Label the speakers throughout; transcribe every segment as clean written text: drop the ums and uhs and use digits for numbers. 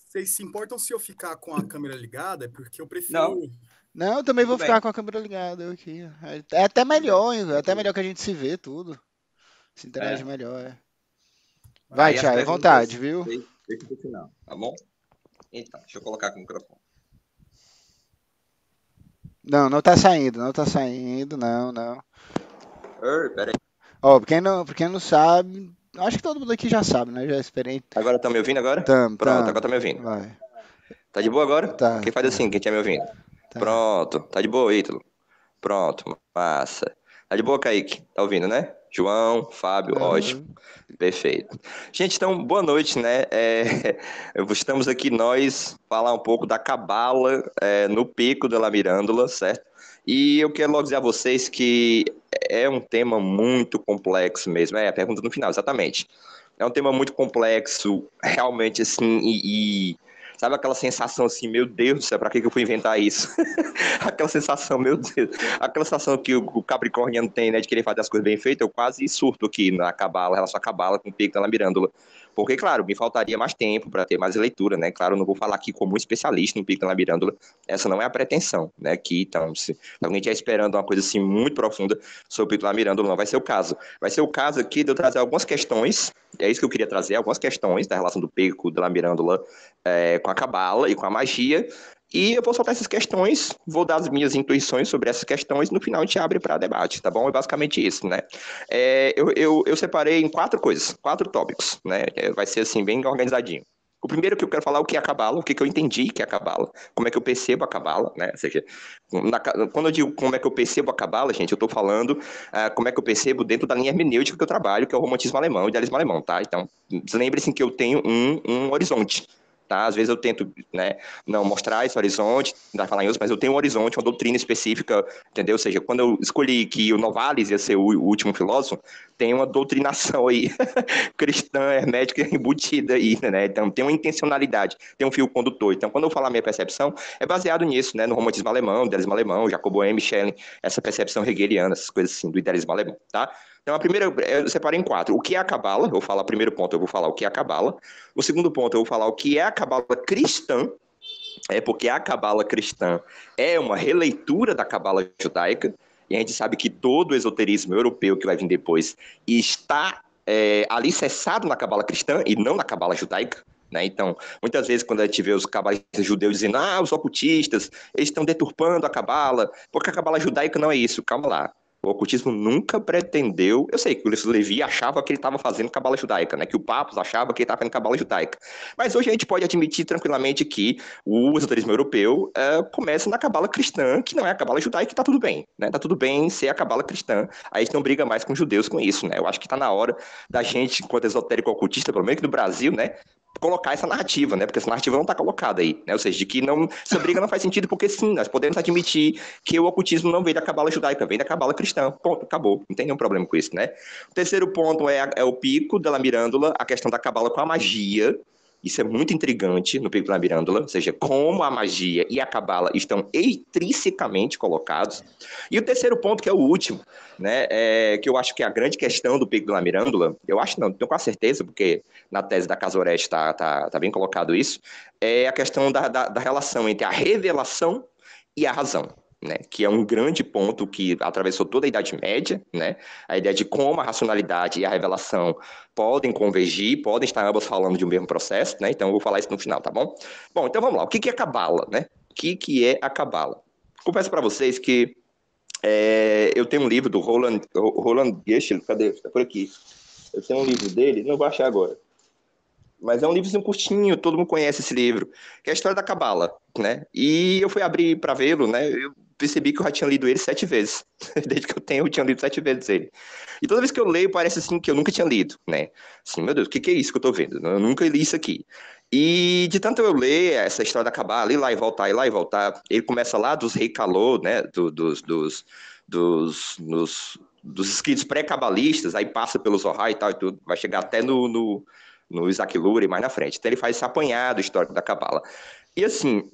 Speaker 1: Vocês se importam se eu ficar com a câmera ligada? É porque eu prefiro.
Speaker 2: Não,
Speaker 3: Não, eu também
Speaker 2: tudo
Speaker 3: vou ficar
Speaker 2: bem.
Speaker 3: com a câmera ligada eu aqui. É até
Speaker 2: Tudo bem.
Speaker 3: melhor, hein, até
Speaker 2: Tranquilo.
Speaker 3: melhor que a gente se vê tudo. Se interage
Speaker 2: É.
Speaker 3: melhor, é. Vai,
Speaker 2: Aí as
Speaker 3: Thiago, é vontade,
Speaker 2: perguntas,
Speaker 3: viu?
Speaker 2: deixa pro final, tá bom? Então, deixa eu colocar aqui o microfone.
Speaker 3: Não, não tá saindo, não tá saindo, não, não.
Speaker 2: Peraí.
Speaker 3: Ó, pra quem não sabe, acho que todo mundo aqui já sabe, né? Já é experiente.
Speaker 2: Agora tá me ouvindo agora?
Speaker 3: Tamo,
Speaker 2: Pronto, agora
Speaker 3: tamo.
Speaker 2: tá me ouvindo.
Speaker 3: Vai.
Speaker 2: Tá de boa agora?
Speaker 3: Tá,
Speaker 2: Quem faz
Speaker 3: tá,
Speaker 2: assim, quem tinha me ouvindo?
Speaker 3: tá.
Speaker 2: Pronto, tá de boa, Ítalo? Pronto, massa. Tá de boa, Kaique? Tá ouvindo, né? João, Fábio, ótimo.
Speaker 3: Aham.
Speaker 2: Perfeito. Gente, então, boa noite, né? Estamos aqui nós falar um pouco da cabala no Pico de la Mirândola, certo? E eu quero logo dizer a vocês que é um tema muito complexo mesmo. É a pergunta no final, exatamente. É um tema muito complexo, realmente, assim, sabe aquela sensação assim, meu Deus do céu, pra que eu fui inventar isso? Aquela sensação, meu Deus, aquela sensação que o Capricorniano tem, né, de querer fazer as coisas bem feitas, eu quase surto aqui na cabala, relação à cabala com o Pico da Mirândola. Porque, claro, me faltaria mais tempo para ter mais leitura, né? Claro, eu não vou falar aqui como um especialista no Pico da Mirândola, essa não é a pretensão, né? Aqui, então, se alguém estiver esperando uma coisa assim muito profunda sobre o Pico da Mirândola, não vai ser o caso. Vai ser o caso aqui de eu trazer algumas questões, é isso que eu queria trazer, algumas questões da relação do Pico da Mirândola com a cabala e com a magia, e eu vou soltar essas questões, vou dar as minhas intuições sobre essas questões, no final a gente abre para debate, tá bom? É basicamente isso, né? Eu separei em quatro coisas, quatro tópicos, né? Vai ser assim, bem organizadinho. O primeiro que eu quero falar é o que é a cabala, o que eu entendi que é a cabala, como é que eu percebo a cabala, né? Ou seja, quando eu digo como é que eu percebo a cabala, gente, eu estou falando como é que eu percebo dentro da linha hermenêutica que eu trabalho, que é o romantismo alemão, o idealismo alemão, tá? Então, lembre-se que eu tenho um horizonte, tá? Às vezes eu tento, né, não mostrar esse horizonte, não falar em outros, mas eu tenho um horizonte, uma doutrina específica, entendeu? Ou seja, quando eu escolhi que o Novalis ia ser o último filósofo, tem uma doutrinação aí cristã, hermética embutida aí, né? Então tem uma intencionalidade, tem um fio condutor. Então, quando eu falar minha percepção, é baseado nisso, né? No romantismo alemão, idealismo alemão, Jacob Boehme, Schelling, essa percepção hegeliana, essas coisas assim, do idealismo alemão, tá? Então, a primeira, eu separei em quatro. O que é a cabala? Eu vou falar o primeiro ponto, eu vou falar o que é a cabala. O segundo ponto, eu vou falar o que é a cabala cristã, porque a cabala cristã é uma releitura da cabala judaica, e a gente sabe que todo o esoterismo europeu que vai vir depois está alicerçado na cabala cristã e não na cabala judaica. Né? Então, muitas vezes, quando a gente vê os cabalistas judeus dizendo os ocultistas, eles estão deturpando a cabala, porque a cabala judaica não é isso, calma lá. O ocultismo nunca pretendeu. Eu sei que o Levi achava que ele estava fazendo cabala judaica, né? Que o Papos achava que ele estava fazendo cabala judaica. Mas hoje a gente pode admitir tranquilamente que o esoterismo europeu começa na cabala cristã, que não é a cabala judaica, e tá tudo bem, né? Tá tudo bem ser a cabala cristã. Aí a gente não briga mais com os judeus com isso, né? Eu acho que tá na hora da gente, enquanto esotérico ocultista, pelo menos aqui no Brasil, né? Colocar essa narrativa, né? Porque essa narrativa não está colocada aí, né? Ou seja, de que não, essa briga não faz sentido, porque sim, nós podemos admitir que o ocultismo não vem da cabala judaica, vem da cabala cristã. Ponto, acabou. Não tem nenhum problema com isso, né? O terceiro ponto é o pico da Mirândola, a questão da cabala com a magia. Isso é muito intrigante no Pico da Mirândola, ou seja, como a magia e a cabala estão intrinsecamente colocados. E o terceiro ponto, que é o último, né, que eu acho que é a grande questão do Pico da Mirândola, eu acho não, tenho quase certeza, porque na tese da Casa Oreste está bem colocado isso, é a questão da relação entre a revelação e a razão. Né, que é um grande ponto que atravessou toda a Idade Média, né, a ideia de como a racionalidade e a revelação podem convergir, podem estar ambas falando de um mesmo processo, né, então eu vou falar isso no final, tá bom? Bom, então vamos lá, o que é Cabala, né? O que é a Cabala? Confesso para vocês que eu tenho um livro do Roland Geschel, cadê? Está por aqui. Eu tenho um livro dele, não vou achar agora. Mas é um livrozinho curtinho, todo mundo conhece esse livro, que é a história da Cabala, né? E eu fui abrir para vê-lo, né? Eu percebi que eu já tinha lido ele 7 vezes. Desde que eu tenho, eu tinha lido 7 vezes ele. E toda vez que eu leio, parece assim que eu nunca tinha lido, né? Assim, meu Deus, o que é isso que eu tô vendo? Eu nunca li isso aqui. E de tanto eu ler essa história da Cabala, ir lá e lá e voltar, ele começa lá dos Rei Calô, né? Dos escritos pré-cabalistas, aí passa pelos Zohar e tal e tudo, vai chegar até no Isaac Lurie mais na frente. Então ele faz esse apanhado histórico da Cabala. E assim,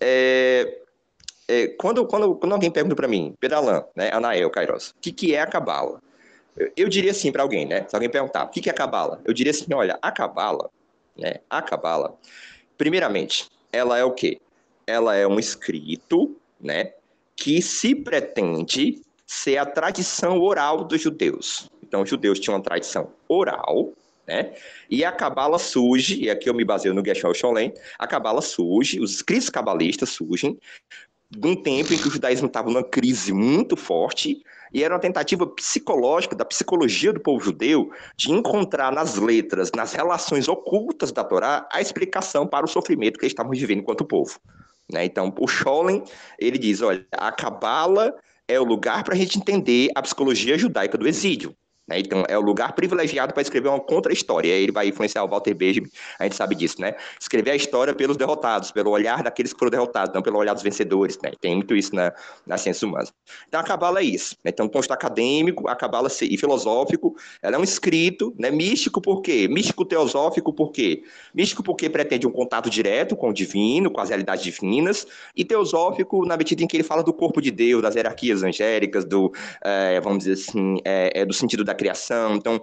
Speaker 2: quando alguém pergunta para mim, Pedalan, né, Anael, Kairos, o que é a Cabala? Eu diria assim para alguém, né? Se alguém perguntar, o que é a Cabala? Eu diria assim, olha, a Cabala, né? A Cabala, primeiramente, ela é o quê? Ela é um escrito, né, que se pretende ser a tradição oral dos judeus. Então, os judeus tinham uma tradição oral, né? E a Cabala surge, e aqui eu me baseio no Gershom Scholem, a Cabala surge, os escritos cabalistas surgem, de um tempo em que o judaísmo estava numa crise muito forte, e era uma tentativa psicológica, da psicologia do povo judeu, de encontrar nas letras, nas relações ocultas da Torá, a explicação para o sofrimento que eles estavam vivendo enquanto povo. Né? Então, o Scholem, ele diz, olha, a Cabala é o lugar para a gente entender a psicologia judaica do exílio. Né? Então, é o lugar privilegiado para escrever uma contra-história. E aí ele vai influenciar o Walter Benjamin, a gente sabe disso, né? Escrever a história pelos derrotados, pelo olhar daqueles que foram derrotados, não pelo olhar dos vencedores, né? Tem muito isso nas ciências humanas. Então, a Cabala é isso. Né? Então, do ponto de vista acadêmico, a Cabala e filosófico, ela é um escrito, né? Místico por quê? Místico-teosófico por quê? Místico porque pretende um contato direto com o divino, com as realidades divinas, e teosófico na medida em que ele fala do corpo de Deus, das hierarquias angélicas, vamos dizer assim, do sentido da criação. Então,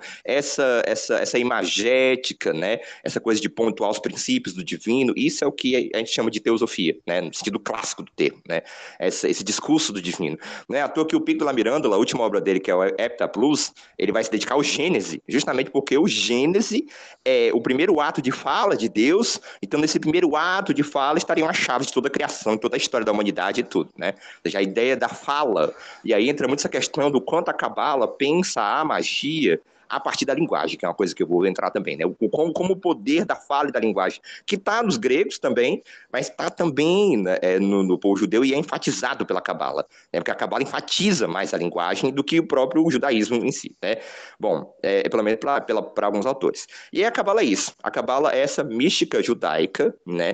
Speaker 2: essa imagética, né, essa coisa de pontuar os princípios do divino, isso é o que a gente chama de teosofia, né, no sentido clássico do termo, né, esse discurso do divino. Não é à toa que o Pico de la Mirandola, a última obra dele, que é o Hepta Plus, ele vai se dedicar ao Gênese, justamente porque o Gênese é o primeiro ato de fala de Deus, então nesse primeiro ato de fala estariam as chaves de toda a criação, de toda a história da humanidade e tudo, né, ou seja, a ideia da fala, e aí entra muito essa questão do quanto a Cabala pensa a magia a partir da linguagem, que é uma coisa que eu vou entrar também, né? Como o poder da fala e da linguagem, que está nos gregos também, mas está também, né, no povo judeu e é enfatizado pela Cabala, né? Porque a Cabala enfatiza mais a linguagem do que o próprio judaísmo em si, né? Bom, pelo menos para alguns autores. E a Cabala é isso. A Cabala é essa mística judaica, né?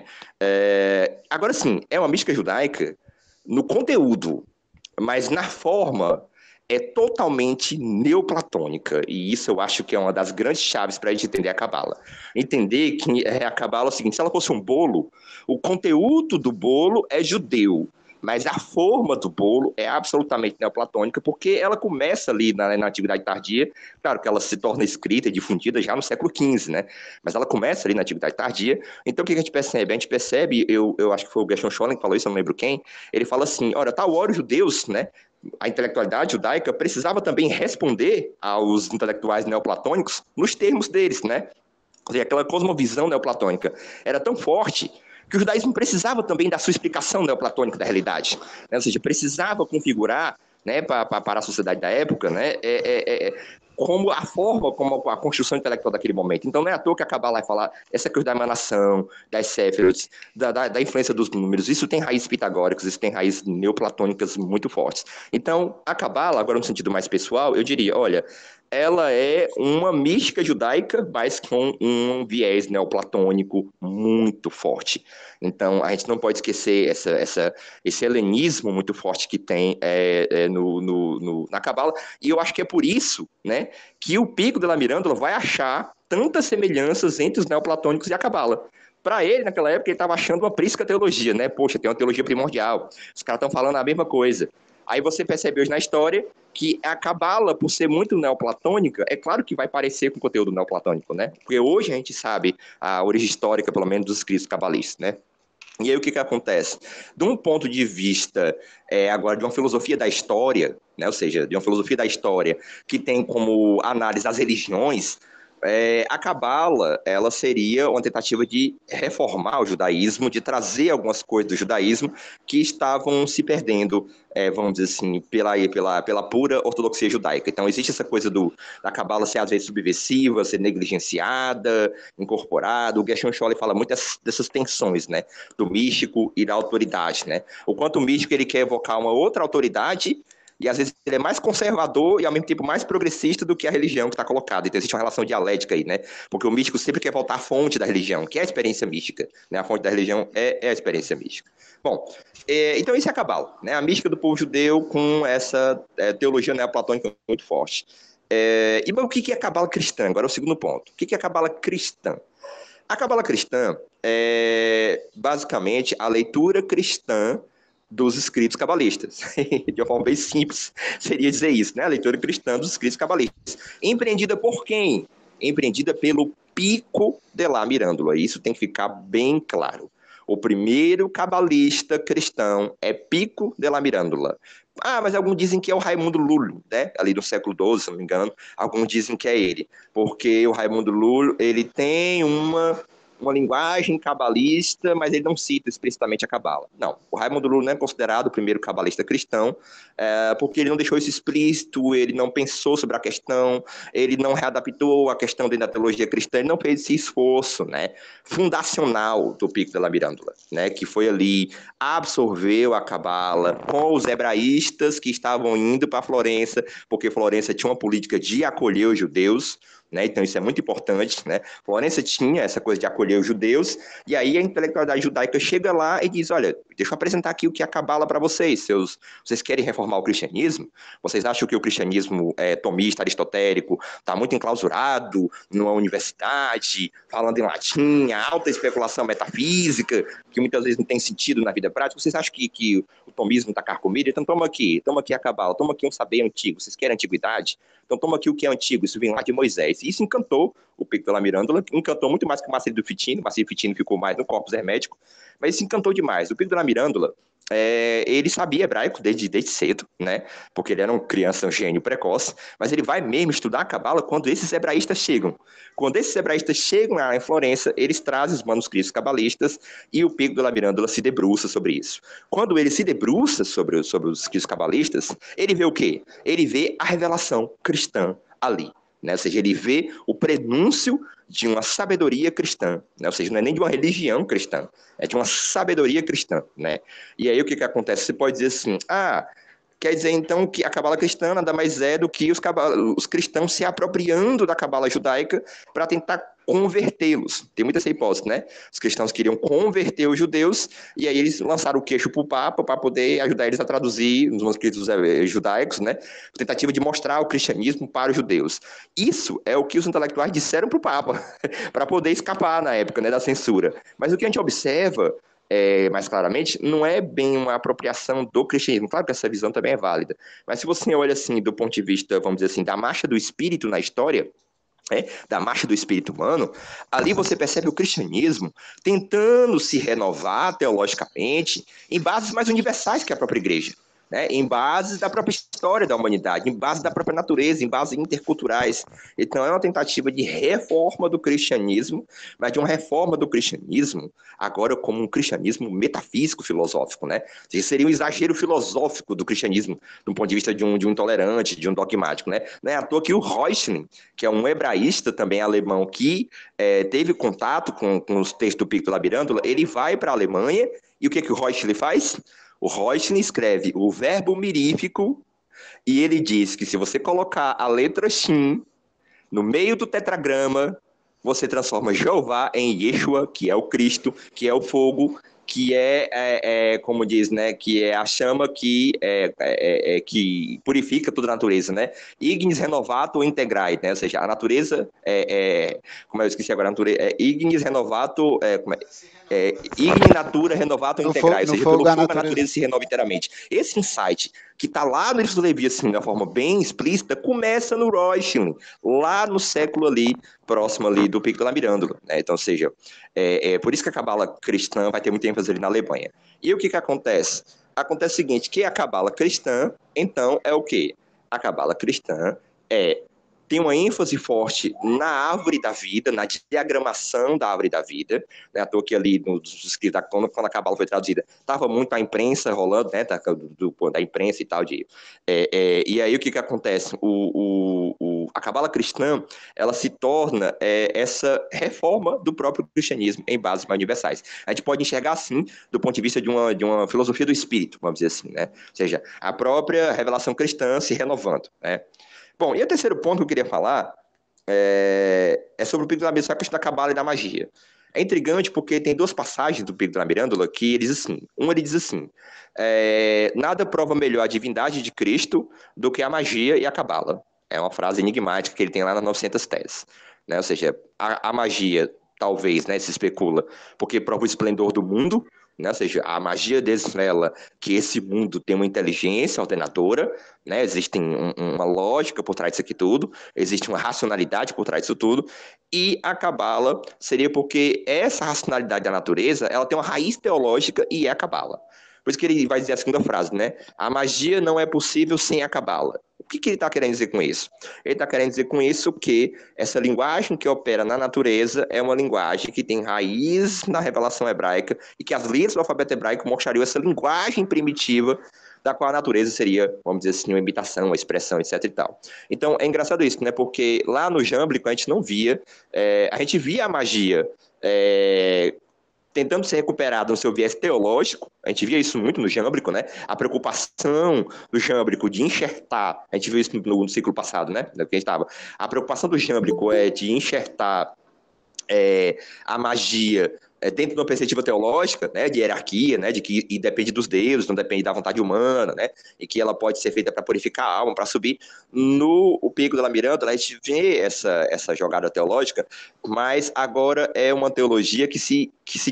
Speaker 2: Agora sim, é uma mística judaica no conteúdo, mas na forma é totalmente neoplatônica, e isso eu acho que é uma das grandes chaves para a gente entender a Cabala. Entender que a Cabala é o seguinte, se ela fosse um bolo, o conteúdo do bolo é judeu, mas a forma do bolo é absolutamente neoplatônica, porque ela começa ali na Antiguidade Tardia, claro que ela se torna escrita e difundida já no século XV, né? Mas ela começa ali na Antiguidade Tardia, então o que a gente percebe? A gente percebe, eu acho que foi o Gershom Scholem que falou isso, eu não lembro quem, ele fala assim, olha, tal hora os judeus, né, a intelectualidade judaica precisava também responder aos intelectuais neoplatônicos nos termos deles, né? Ou seja, aquela cosmovisão neoplatônica era tão forte que o judaísmo precisava também da sua explicação neoplatônica da realidade, né? Ou seja, precisava configurar, né, para a sociedade da época, né, como a forma, como a construção intelectual daquele momento. Então não é à toa que a Cabala vai falar essa coisa da emanação, das séfiros, da influência dos números. Isso tem raízes pitagóricas, isso tem raízes neoplatônicas muito fortes. Então a Cabala, agora no sentido mais pessoal, eu diria, olha, ela é uma mística judaica, mas com um viés neoplatônico muito forte. Então, a gente não pode esquecer esse helenismo muito forte que tem na Cabala, e eu acho que é por isso, né, que o Pico de la Mirandola vai achar tantas semelhanças entre os neoplatônicos e a Cabala. Para ele, naquela época, ele estava achando uma prística teologia, né? Poxa, tem uma teologia primordial, os caras estão falando a mesma coisa. Aí você percebe hoje na história que a Cabala, por ser muito neoplatônica, é claro que vai parecer com o conteúdo neoplatônico, né? Porque hoje a gente sabe a origem histórica, pelo menos, dos escritos cabalistas, né? E aí o que acontece? De um ponto de vista, agora, de uma filosofia da história, né? Ou seja, de uma filosofia da história que tem como análise as religiões, a Cabala, ela seria uma tentativa de reformar o judaísmo, de trazer algumas coisas do judaísmo que estavam se perdendo, vamos dizer assim, pela pura ortodoxia judaica. Então existe essa coisa da Cabala ser às vezes subversiva, ser negligenciada, incorporada. O Gershom Scholem fala muito dessas tensões, né, do místico e da autoridade, né? O quanto o místico ele quer evocar uma outra autoridade, e às vezes ele é mais conservador e ao mesmo tempo mais progressista do que a religião que está colocada. Então existe uma relação dialética aí, né? Porque o místico sempre quer voltar à fonte da religião, que é a experiência mística, né? A fonte da religião é a experiência mística. Bom, então isso é a Cabala, né? A mística do povo judeu com essa teologia neoplatônica muito forte. E o que é a Cabala cristã? Agora é o segundo ponto. O que é a Cabala cristã? A Cabala cristã é basicamente a leitura cristã dos escritos cabalistas. De uma forma bem simples, seria dizer isso, né? A leitura cristã dos escritos cabalistas. Empreendida por quem? Empreendida pelo Pico de la Mirandola. Isso tem que ficar bem claro. O primeiro cabalista cristão é Pico della Mirandola. Ah, mas alguns dizem que é o Raimundo Lulo, né? Ali do século XII, se não me engano. Alguns dizem que é ele, porque o Raimundo Lulo, ele tem uma linguagem cabalista, mas ele não cita explicitamente a cabala. Não, o Raimundo Lulo não é considerado o primeiro cabalista cristão, porque ele não deixou isso explícito, ele não pensou sobre a questão, ele não readaptou a questão dentro da teologia cristã, ele não fez esse esforço, né, fundacional do Pico della Mirandola, né, que foi ali, absorveu a cabala com os hebraístas que estavam indo para Florença, porque Florença tinha uma política de acolher os judeus, né? Então isso é muito importante, né? Florença tinha essa coisa de acolher os judeus, e aí a intelectualidade judaica chega lá e diz, olha, deixa eu apresentar aqui o que é a cabala para vocês, vocês querem reformar o cristianismo? Vocês acham que o cristianismo tomista, aristotélico, está muito enclausurado numa universidade, falando em latim, alta especulação metafísica, que muitas vezes não tem sentido na vida prática? Vocês acham que o tomismo está carcomido? Então toma aqui a cabala, toma aqui um saber antigo, vocês querem antiguidade? Então toma aqui o que é antigo, isso vem lá de Moisés. E isso encantou o Pico della Mirandola, encantou muito mais que o Marcílio Fitino. O Marcílio Fitino ficou mais no corpus hermético, mas isso encantou demais. O Pico della Mirandola, ele sabia hebraico desde cedo, né? Porque ele era uma criança, um gênio precoce, mas ele vai mesmo estudar a cabala quando esses hebraístas chegam. Quando esses hebraístas chegam lá em Florença, eles trazem os manuscritos cabalistas e o Pico della Mirandola se debruça sobre isso. Quando ele se debruça sobre os escritos cabalistas, ele vê o quê? Ele vê a revelação cristã ali, né? Ou seja, ele vê o prenúncio de uma sabedoria cristã, né? Ou seja, não é nem de uma religião cristã, é de uma sabedoria cristã, né? E aí o que acontece? Você pode dizer assim, quer dizer então que a cabala cristã nada mais é do que os cristãos se apropriando da cabala judaica para tentar convertê-los. Tem muita essa hipótese, né? Os cristãos queriam converter os judeus e aí eles lançaram o queixo para o Papa para poder ajudar eles a traduzir os manuscritos judaicos, né? Tentativa de mostrar o cristianismo para os judeus. Isso é o que os intelectuais disseram para o Papa, para poder escapar na época, né, da censura. Mas o que a gente observa mais claramente, não é bem uma apropriação do cristianismo. Claro que essa visão também é válida. Mas se você olha assim do ponto de vista, vamos dizer assim, da marcha do espírito na história, da marcha do espírito humano, ali você percebe o cristianismo tentando se renovar teologicamente em bases mais universais que a própria igreja, né? Em bases da própria história da humanidade, em bases da própria natureza, em bases interculturais. Então é uma tentativa de reforma do cristianismo, mas de uma reforma do cristianismo agora como um cristianismo metafísico filosófico, né? Isso seria um exagero filosófico do cristianismo, do ponto de vista de um intolerante, de um dogmático, né? Não é à toa que o Reuchlin, que é um hebraísta também alemão que teve contato com os textos do Pico della Mirandola, ele vai para a Alemanha e o que o Reuchlin faz? O Reuchlin escreve o verbo mirífico e ele diz que se você colocar a letra Shin no meio do tetragrama, você transforma Jeová em Yeshua, que é o Cristo, que é o fogo, que como diz, né, que é a chama que purifica toda a natureza, né? Ignis renovato integrae, né? Ou seja, a natureza como eu esqueci agora, a natureza ignis renovato, igni natura renovato integrae, ou seja, pelo fogo a natureza se renova inteiramente. Esse insight que está lá no livro do Levi, assim, de uma forma bem explícita, começa no Reuchlin, lá no século ali, próximo ali do Pico della Mirandola, né? Então, ou seja, por isso que a cabala cristã vai ter muita ênfase ali na Alemanha. E o que acontece? Acontece o seguinte, que a cabala cristã, então, é o quê? A cabala cristã tem uma ênfase forte na árvore da vida, na diagramação da árvore da vida, né? À toa que ali nos escritos da quando a cabala foi traduzida, estava muito a imprensa rolando, né? Da imprensa e tal. E aí o que acontece? A cabala cristã, ela se torna essa reforma do próprio cristianismo em bases mais universais. A gente pode enxergar assim, do ponto de vista de uma filosofia do espírito, vamos dizer assim, né? Ou seja, a própria revelação cristã se renovando, né? Bom, e o terceiro ponto que eu queria falar é sobre o Pico della Mirandola, a questão da cabala e da magia. É intrigante porque tem duas passagens do Pico della Mirandola que ele diz assim, ele diz assim, nada prova melhor a divindade de Cristo do que a magia e a cabala. É uma frase enigmática que ele tem lá nas 900 teses, né? Ou seja, a magia, talvez, né, se especula, porque prova o esplendor do mundo, né? Ou seja, a magia desvela que esse mundo tem uma inteligência ordenadora, né? Existe uma lógica por trás disso aqui tudo, existe uma racionalidade por trás disso tudo, e a Cabala seria porque essa racionalidade da natureza, ela tem uma raiz teológica e é a Cabala. Por isso que ele vai dizer a segunda frase, né? A magia não é possível sem a Cabala. O que ele está querendo dizer com isso? Ele está querendo dizer com isso que essa linguagem que opera na natureza é uma linguagem que tem raiz na revelação hebraica e que as letras do alfabeto hebraico mostrariam essa linguagem primitiva da qual a natureza seria, vamos dizer assim, uma imitação, uma expressão, etc e tal. Então, é engraçado isso, né? Porque lá no Jâmblico a gente não via, a gente via a magia tentando ser recuperado no seu viés teológico. A gente via isso muito no Jâmblico, né? A preocupação do Jâmblico de enxertar, a gente viu isso no ciclo passado, né? Que a gente estava. A preocupação do Jâmblico é de enxertar a magia dentro de uma perspectiva teológica, né, de hierarquia, né, de que e depende dos deuses, não depende da vontade humana, né, e que ela pode ser feita para purificar a alma, para subir. No O Pico da Miranda, a gente vê essa jogada teológica, mas agora é uma teologia que se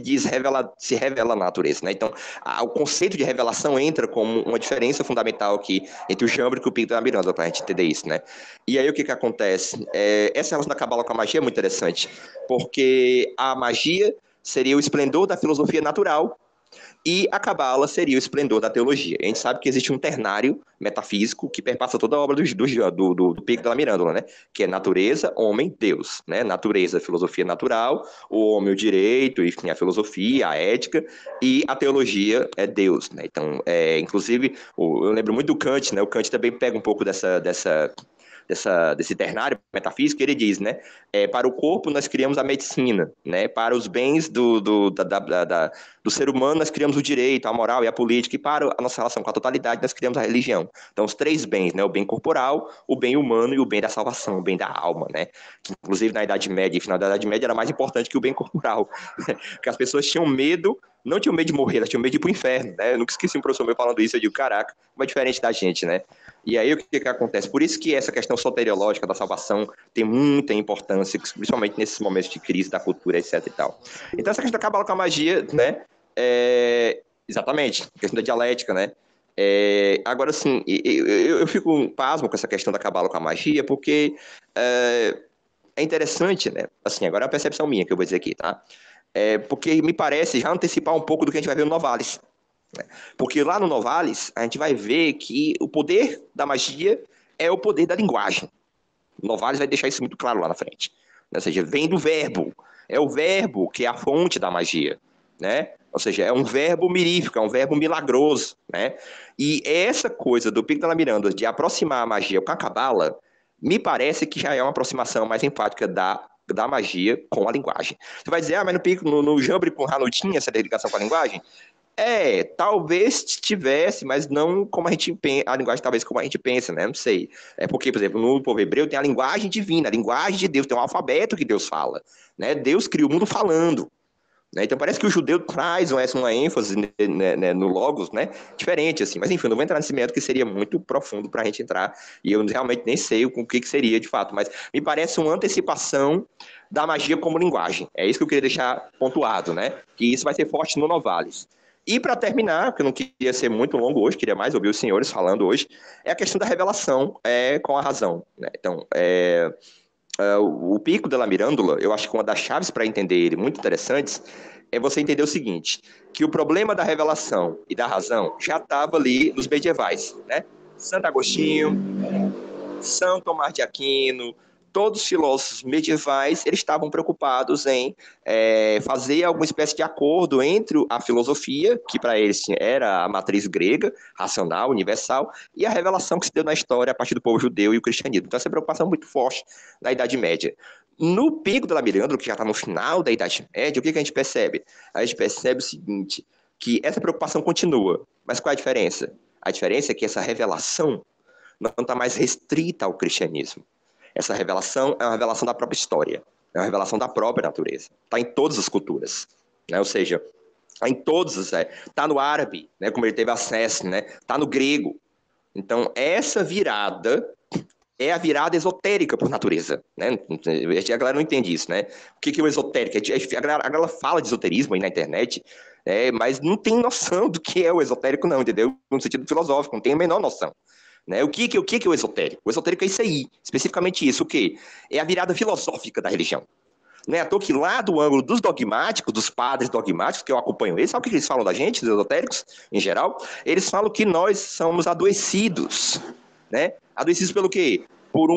Speaker 2: revela na natureza, né? Então, o conceito de revelação entra como uma diferença fundamental aqui entre o Jâmblico e o Pico da Miranda, para a gente entender isso, né? E aí o que acontece? Essa relação da Cabala com a magia é muito interessante, porque a magia seria o esplendor da filosofia natural e a Cabala seria o esplendor da teologia. A gente sabe que existe um ternário metafísico que perpassa toda a obra do Pico da Mirândola, né? Que é natureza, homem, Deus, né? Natureza, filosofia natural, o homem, o direito, enfim, a filosofia, a ética, e a teologia é Deus, né? Então, inclusive, eu lembro muito do Kant, né? O Kant também pega um pouco desse ternário metafísico, ele diz, né? Para o corpo nós criamos a medicina, né? Para os bens do ser humano nós criamos o direito, a moral e a política, e para a nossa relação com a totalidade nós criamos a religião. Então, os três bens, né? O bem corporal, o bem humano e o bem da salvação, o bem da alma, né? Que, inclusive, na Idade Média e final da Idade Média era mais importante que o bem corporal, porque as pessoas tinham medo, não tinham medo de morrer, elas tinham medo de ir pro inferno, né? Eu nunca esqueci um professor meu falando isso, eu digo, caraca, como é diferente da gente, né? E aí o que acontece? Por isso que essa questão soteriológica da salvação tem muita importância, principalmente nesses momentos de crise da cultura, etc e tal. Então essa questão da Cabala com a magia, né? Exatamente, a questão da dialética, né? Agora, assim, eu fico pasmo com essa questão da Cabala com a magia, porque é interessante, né? Assim, agora é uma percepção minha que eu vou dizer aqui, tá? Porque me parece já antecipar um pouco do que a gente vai ver no Novalis. Porque lá no Novalis, a gente vai ver que o poder da magia é o poder da linguagem. O Novalis vai deixar isso muito claro lá na frente. Ou seja, vem do verbo. É o verbo que é a fonte da magia, né? Ou seja, é um verbo mirífico, é um verbo milagroso, né? E essa coisa do Pico da Miranda de aproximar a magia com a Cabala, me parece que já é uma aproximação mais enfática da magia com a linguagem. Você vai dizer, mas no Pico, no Jâmblico não tinha essa ligação com a linguagem? Talvez tivesse, mas não como a gente pensa, a linguagem talvez como a gente pensa, né? Não sei. Porque, por exemplo, no povo hebreu tem a linguagem divina, a linguagem de Deus, tem um alfabeto que Deus fala, né? Deus criou o mundo falando, né? Então parece que o judeu traz uma ênfase né, no logos, né? Diferente, assim. Mas enfim, eu não vou entrar nesse método que seria muito profundo para a gente entrar, e eu realmente nem sei o que seria de fato, mas me parece uma antecipação da magia como linguagem. É isso que eu queria deixar pontuado, né? Que isso vai ser forte no Novalis. E para terminar, porque eu não queria ser muito longo hoje, queria mais ouvir os senhores falando hoje, é a questão da revelação com a razão, né? Então, o Pico della Mirandola, eu acho que uma das chaves para entender ele, muito interessantes, é você entender o seguinte, que o problema da revelação e da razão já estava ali nos medievais, né? Santo Agostinho, São Tomás de Aquino, todos os filósofos medievais, eles estavam preocupados em fazer alguma espécie de acordo entre a filosofia, que para eles era a matriz grega, racional, universal, e a revelação que se deu na história a partir do povo judeu e o cristianismo. Então essa preocupação muito forte na Idade Média. No Pico da Miranda, que já está no final da Idade Média, o que a gente percebe? A gente percebe o seguinte, que essa preocupação continua. Mas qual é a diferença? A diferença é que essa revelação não está mais restrita ao cristianismo. Essa revelação é uma revelação da própria história, é uma revelação da própria natureza. Está em todas as culturas, né? Ou seja, está em todos, está no árabe, né? Como ele teve acesso, né? Está no grego. Então, essa virada é a virada esotérica por natureza, né? A galera não entende isso, né? O que é o esotérico? A galera fala de esoterismo aí na internet, mas não tem noção do que é o esotérico, não, entendeu? No sentido filosófico, não tem a menor noção. Né? O que é o esotérico? O esotérico é isso aí, especificamente isso, o quê? É a virada filosófica da religião. Não é à toa que lá do ângulo dos dogmáticos, dos padres dogmáticos, que eu acompanho eles, sabe o que eles falam da gente, dos esotéricos, em geral? Eles falam que nós somos adoecidos, né? Adoecidos pelo quê? Por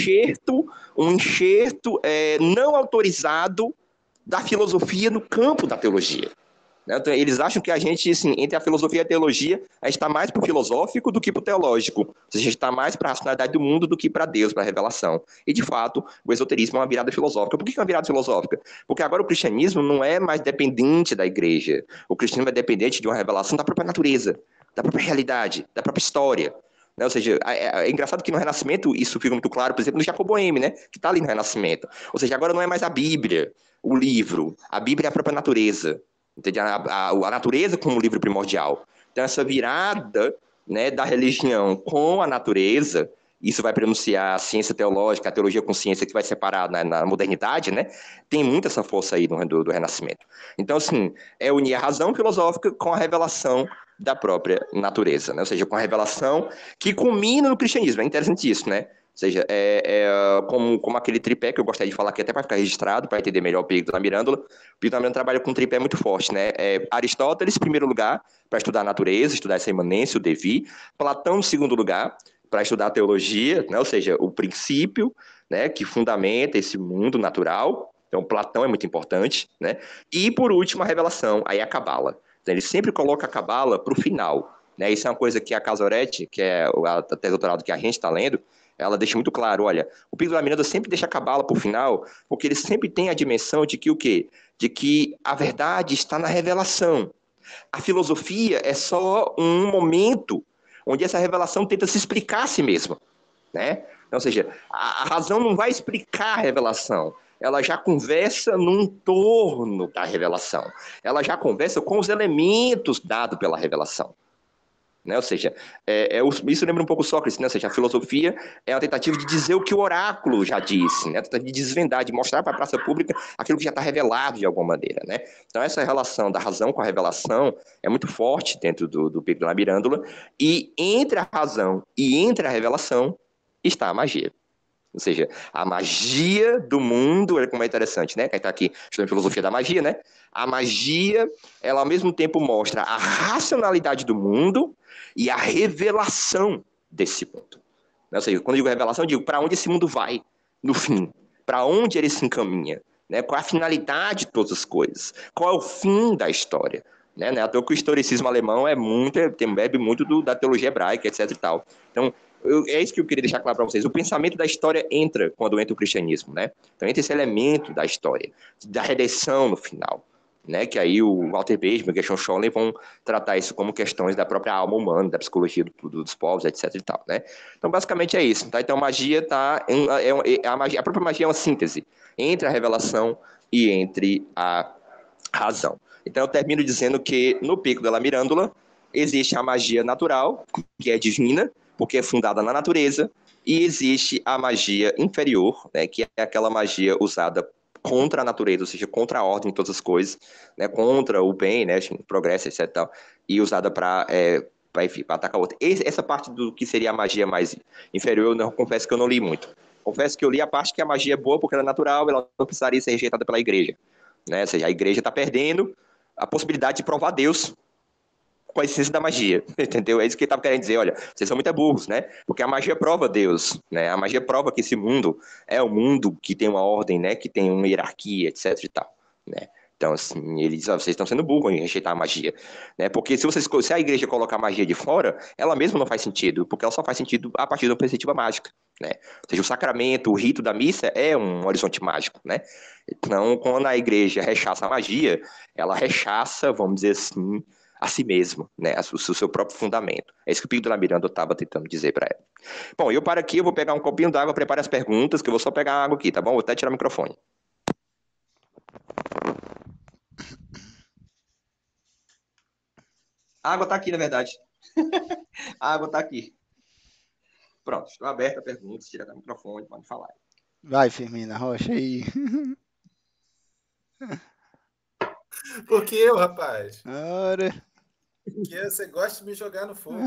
Speaker 2: um enxerto não autorizado da filosofia no campo da teologia. Né? Então, eles acham que a gente, assim, entre a filosofia e a teologia, a gente está mais para o filosófico do que para o teológico. Ou seja, a gente está mais para a racionalidade do mundo do que para Deus, para a revelação. E, de fato, o esoterismo é uma virada filosófica. Por que é uma virada filosófica? Porque agora o cristianismo não é mais dependente da igreja. O cristianismo é dependente de uma revelação da própria natureza, da própria realidade, da própria história. Né? Ou seja, é engraçado que no Renascimento isso fica muito claro, por exemplo, no Jacob Boehme, né? Que está ali no Renascimento. Ou seja, agora não é mais a Bíblia, o livro. A Bíblia é a própria natureza. Entende? A natureza como livro primordial. Então, essa virada, né, da religião com a natureza, isso vai pronunciar a ciência teológica, a teologia com ciência, que vai separar na modernidade, né? Tem muita essa força aí do Renascimento. Então, assim, é unir a razão filosófica com a revelação da própria natureza, né? Ou seja, com a revelação que culmina no cristianismo. É interessante isso, né? Ou seja, como aquele tripé que eu gostaria de falar aqui, até para ficar registrado, para entender melhor o Pílado da Mirândola. O Pílado da Mirândola trabalha com um tripé muito forte, né? Aristóteles, em primeiro lugar, para estudar a natureza, estudar essa imanência, o devir. Platão, em segundo lugar, para estudar a teologia, né? Ou seja, o princípio, né, que fundamenta esse mundo natural. Então, Platão é muito importante, né? E, por último, a revelação, aí a Cabala. Então, ele sempre coloca a Cabala para o final. Né? Isso é uma coisa que a Casoretti, que é a tese de doutorado que a gente está lendo, ela deixa muito claro, olha, o Pílado da Miranda sempre deixa a Cabala por final, porque ele sempre tem a dimensão de que o quê? De que a verdade está na revelação. A filosofia é só um momento onde essa revelação tenta se explicar a si mesma, né? Ou seja, a razão não vai explicar a revelação, ela já conversa no entorno da revelação, ela já conversa com os elementos dados pela revelação. Né? Ou seja, isso lembra um pouco Sócrates, né? Ou seja, a filosofia é uma tentativa de dizer o que o oráculo já disse, né? De desvendar, de mostrar para a praça pública aquilo que já está revelado de alguma maneira. Né? Então, essa relação da razão com a revelação é muito forte dentro do Pílado da Mirândola, e entre a razão e entre a revelação está a magia. Ou seja, a magia do mundo, olha como é interessante, né? Quem está aqui estudando filosofia da magia, né? A magia, ela ao mesmo tempo mostra a racionalidade do mundo e a revelação desse mundo. Ou seja, quando eu digo revelação, eu digo para onde esse mundo vai no fim, para onde ele se encaminha, né? Qual é a finalidade de todas as coisas, qual é o fim da história. Né? Não é à toa que o historicismo alemão bebe muito da teologia hebraica, etc. e tal. Então, é isso que eu queria deixar claro para vocês. O pensamento da história entra quando entra o cristianismo, né? Então entra esse elemento da história, da redenção no final, né? Que aí o Walter Benjamin e o Gershon Scholem vão tratar isso como questões da própria alma humana, da psicologia dos povos, etc. e tal, né? Então basicamente é isso. Tá? Então magia a própria magia é uma síntese entre a revelação e entre a razão. Então eu termino dizendo que no Pico della Mirandola existe a magia natural, que é divina, porque é fundada na natureza, e existe a magia inferior, né, que é aquela magia usada contra a natureza, ou seja, contra a ordem de todas as coisas, né, contra o bem, né, o progresso, etc. Tal, e usada para atacar outra. Essa parte do que seria a magia mais inferior, eu confesso que eu não li muito. Confesso que eu li a parte que a magia é boa porque ela é natural, ela não precisaria ser rejeitada pela igreja. Né? Ou seja, a igreja está perdendo a possibilidade de provar Deus com a essência da magia, entendeu? É isso que ele estava querendo dizer, olha, vocês são muito burros, né? Porque a magia prova Deus, né? A magia prova que esse mundo é um mundo que tem uma ordem, né? Que tem uma hierarquia, etc e tal, né? Então, assim, ele diz, vocês estão sendo burros em rejeitar a magia, né? Porque se a igreja colocar a magia de fora, ela mesma não faz sentido, porque ela só faz sentido a partir de uma perspectiva mágica, né? Ou seja, o sacramento, o rito da missa é um horizonte mágico, né? Então, quando a igreja rechaça a magia, ela rechaça, vamos dizer assim, a si mesmo, né? O seu próprio fundamento. É isso que o Pílado da Miranda estava tentando dizer para ela. Bom, eu paro aqui, eu vou pegar um copinho d'água, prepare as perguntas, que eu vou só pegar a água aqui, tá bom? Vou até tirar o microfone. A água tá aqui, na verdade. A água tá aqui. Pronto, estou aberto a perguntas, tira o microfone, pode falar.
Speaker 3: Vai, Firmina Rocha aí.
Speaker 4: Por que eu, rapaz?
Speaker 3: Ora.
Speaker 4: Porque você gosta de me jogar no fogo.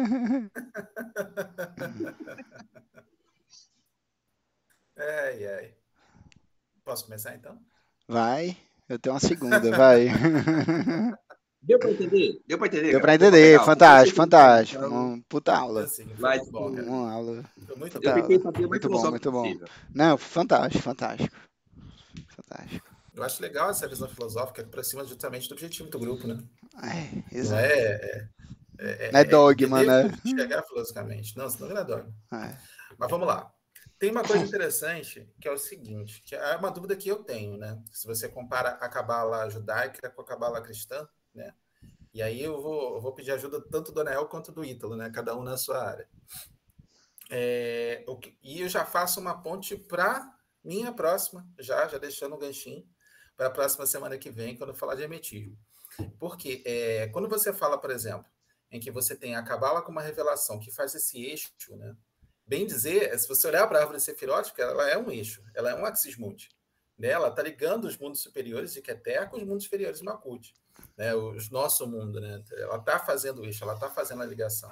Speaker 4: Ai, ai. Posso começar, então?
Speaker 3: Vai. Eu tenho uma segunda, vai.
Speaker 2: Deu pra entender? Deu pra entender,
Speaker 3: Deu pra
Speaker 2: cara? Foi
Speaker 3: entender.
Speaker 2: legal. Porque eu sei
Speaker 3: Fantástico,
Speaker 2: que não tem
Speaker 3: fantástico.
Speaker 2: noção,
Speaker 3: Uma puta aula.
Speaker 4: Assim, foi
Speaker 2: mas
Speaker 4: muito bom, cara.
Speaker 3: Uma aula.
Speaker 4: Foi muito
Speaker 3: Puta
Speaker 2: eu
Speaker 4: bom.
Speaker 2: tentei
Speaker 3: aula.
Speaker 2: fazer o mais
Speaker 3: Muito bom,
Speaker 2: filosófico
Speaker 3: muito bom.
Speaker 2: possível.
Speaker 3: Não, fantástico, fantástico. Fantástico.
Speaker 4: Eu acho legal essa visão filosófica que aproxima justamente do objetivo do grupo, né?
Speaker 3: É,
Speaker 4: Não
Speaker 3: exato. Não é
Speaker 4: é
Speaker 3: dogma,
Speaker 4: entender
Speaker 3: né?
Speaker 4: como chegar filosoficamente. Não, senão não é dogma.
Speaker 3: É.
Speaker 4: Mas vamos lá. Tem uma coisa interessante, que é o seguinte, que é uma dúvida que eu tenho, né? Se você compara a cabala judaica com a cabala cristã, né? E aí eu vou pedir ajuda tanto do Anael quanto do Ítalo, né? Cada um na sua área. E eu já faço uma ponte para minha próxima, já deixando um ganchinho, para a próxima semana que vem, quando eu falar de hermetismo. Porque quando você fala, por exemplo, em que você tem a cabala com uma revelação que faz esse eixo, né? Bem dizer, se você olhar para a árvore sefirótica, ela é um eixo, ela é um axis mundi. Né? Ela está ligando os mundos superiores de Keter com os mundos inferiores de Makut. Né? O nosso mundo, né? Ela está fazendo o eixo, ela está fazendo a ligação.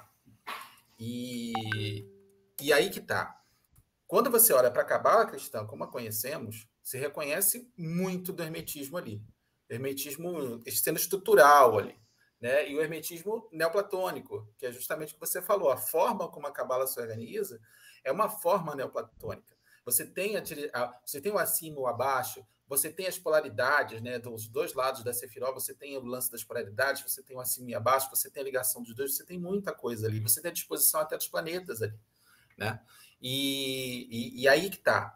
Speaker 4: E aí que está. Quando você olha para a cabala cristã, como a conhecemos, se reconhece muito do hermetismo ali. Hermetismo sendo estrutural ali. Né? E o hermetismo neoplatônico, que é justamente o que você falou. A forma como a cabala se organiza é uma forma neoplatônica. Você tem o acima e o abaixo, você tem as polaridades, né, dos dois lados da Sefiró, você tem o lance das polaridades, você tem o acima e abaixo, você tem a ligação dos dois, você tem muita coisa ali. Você tem a disposição até dos planetas ali. Né? E aí que está.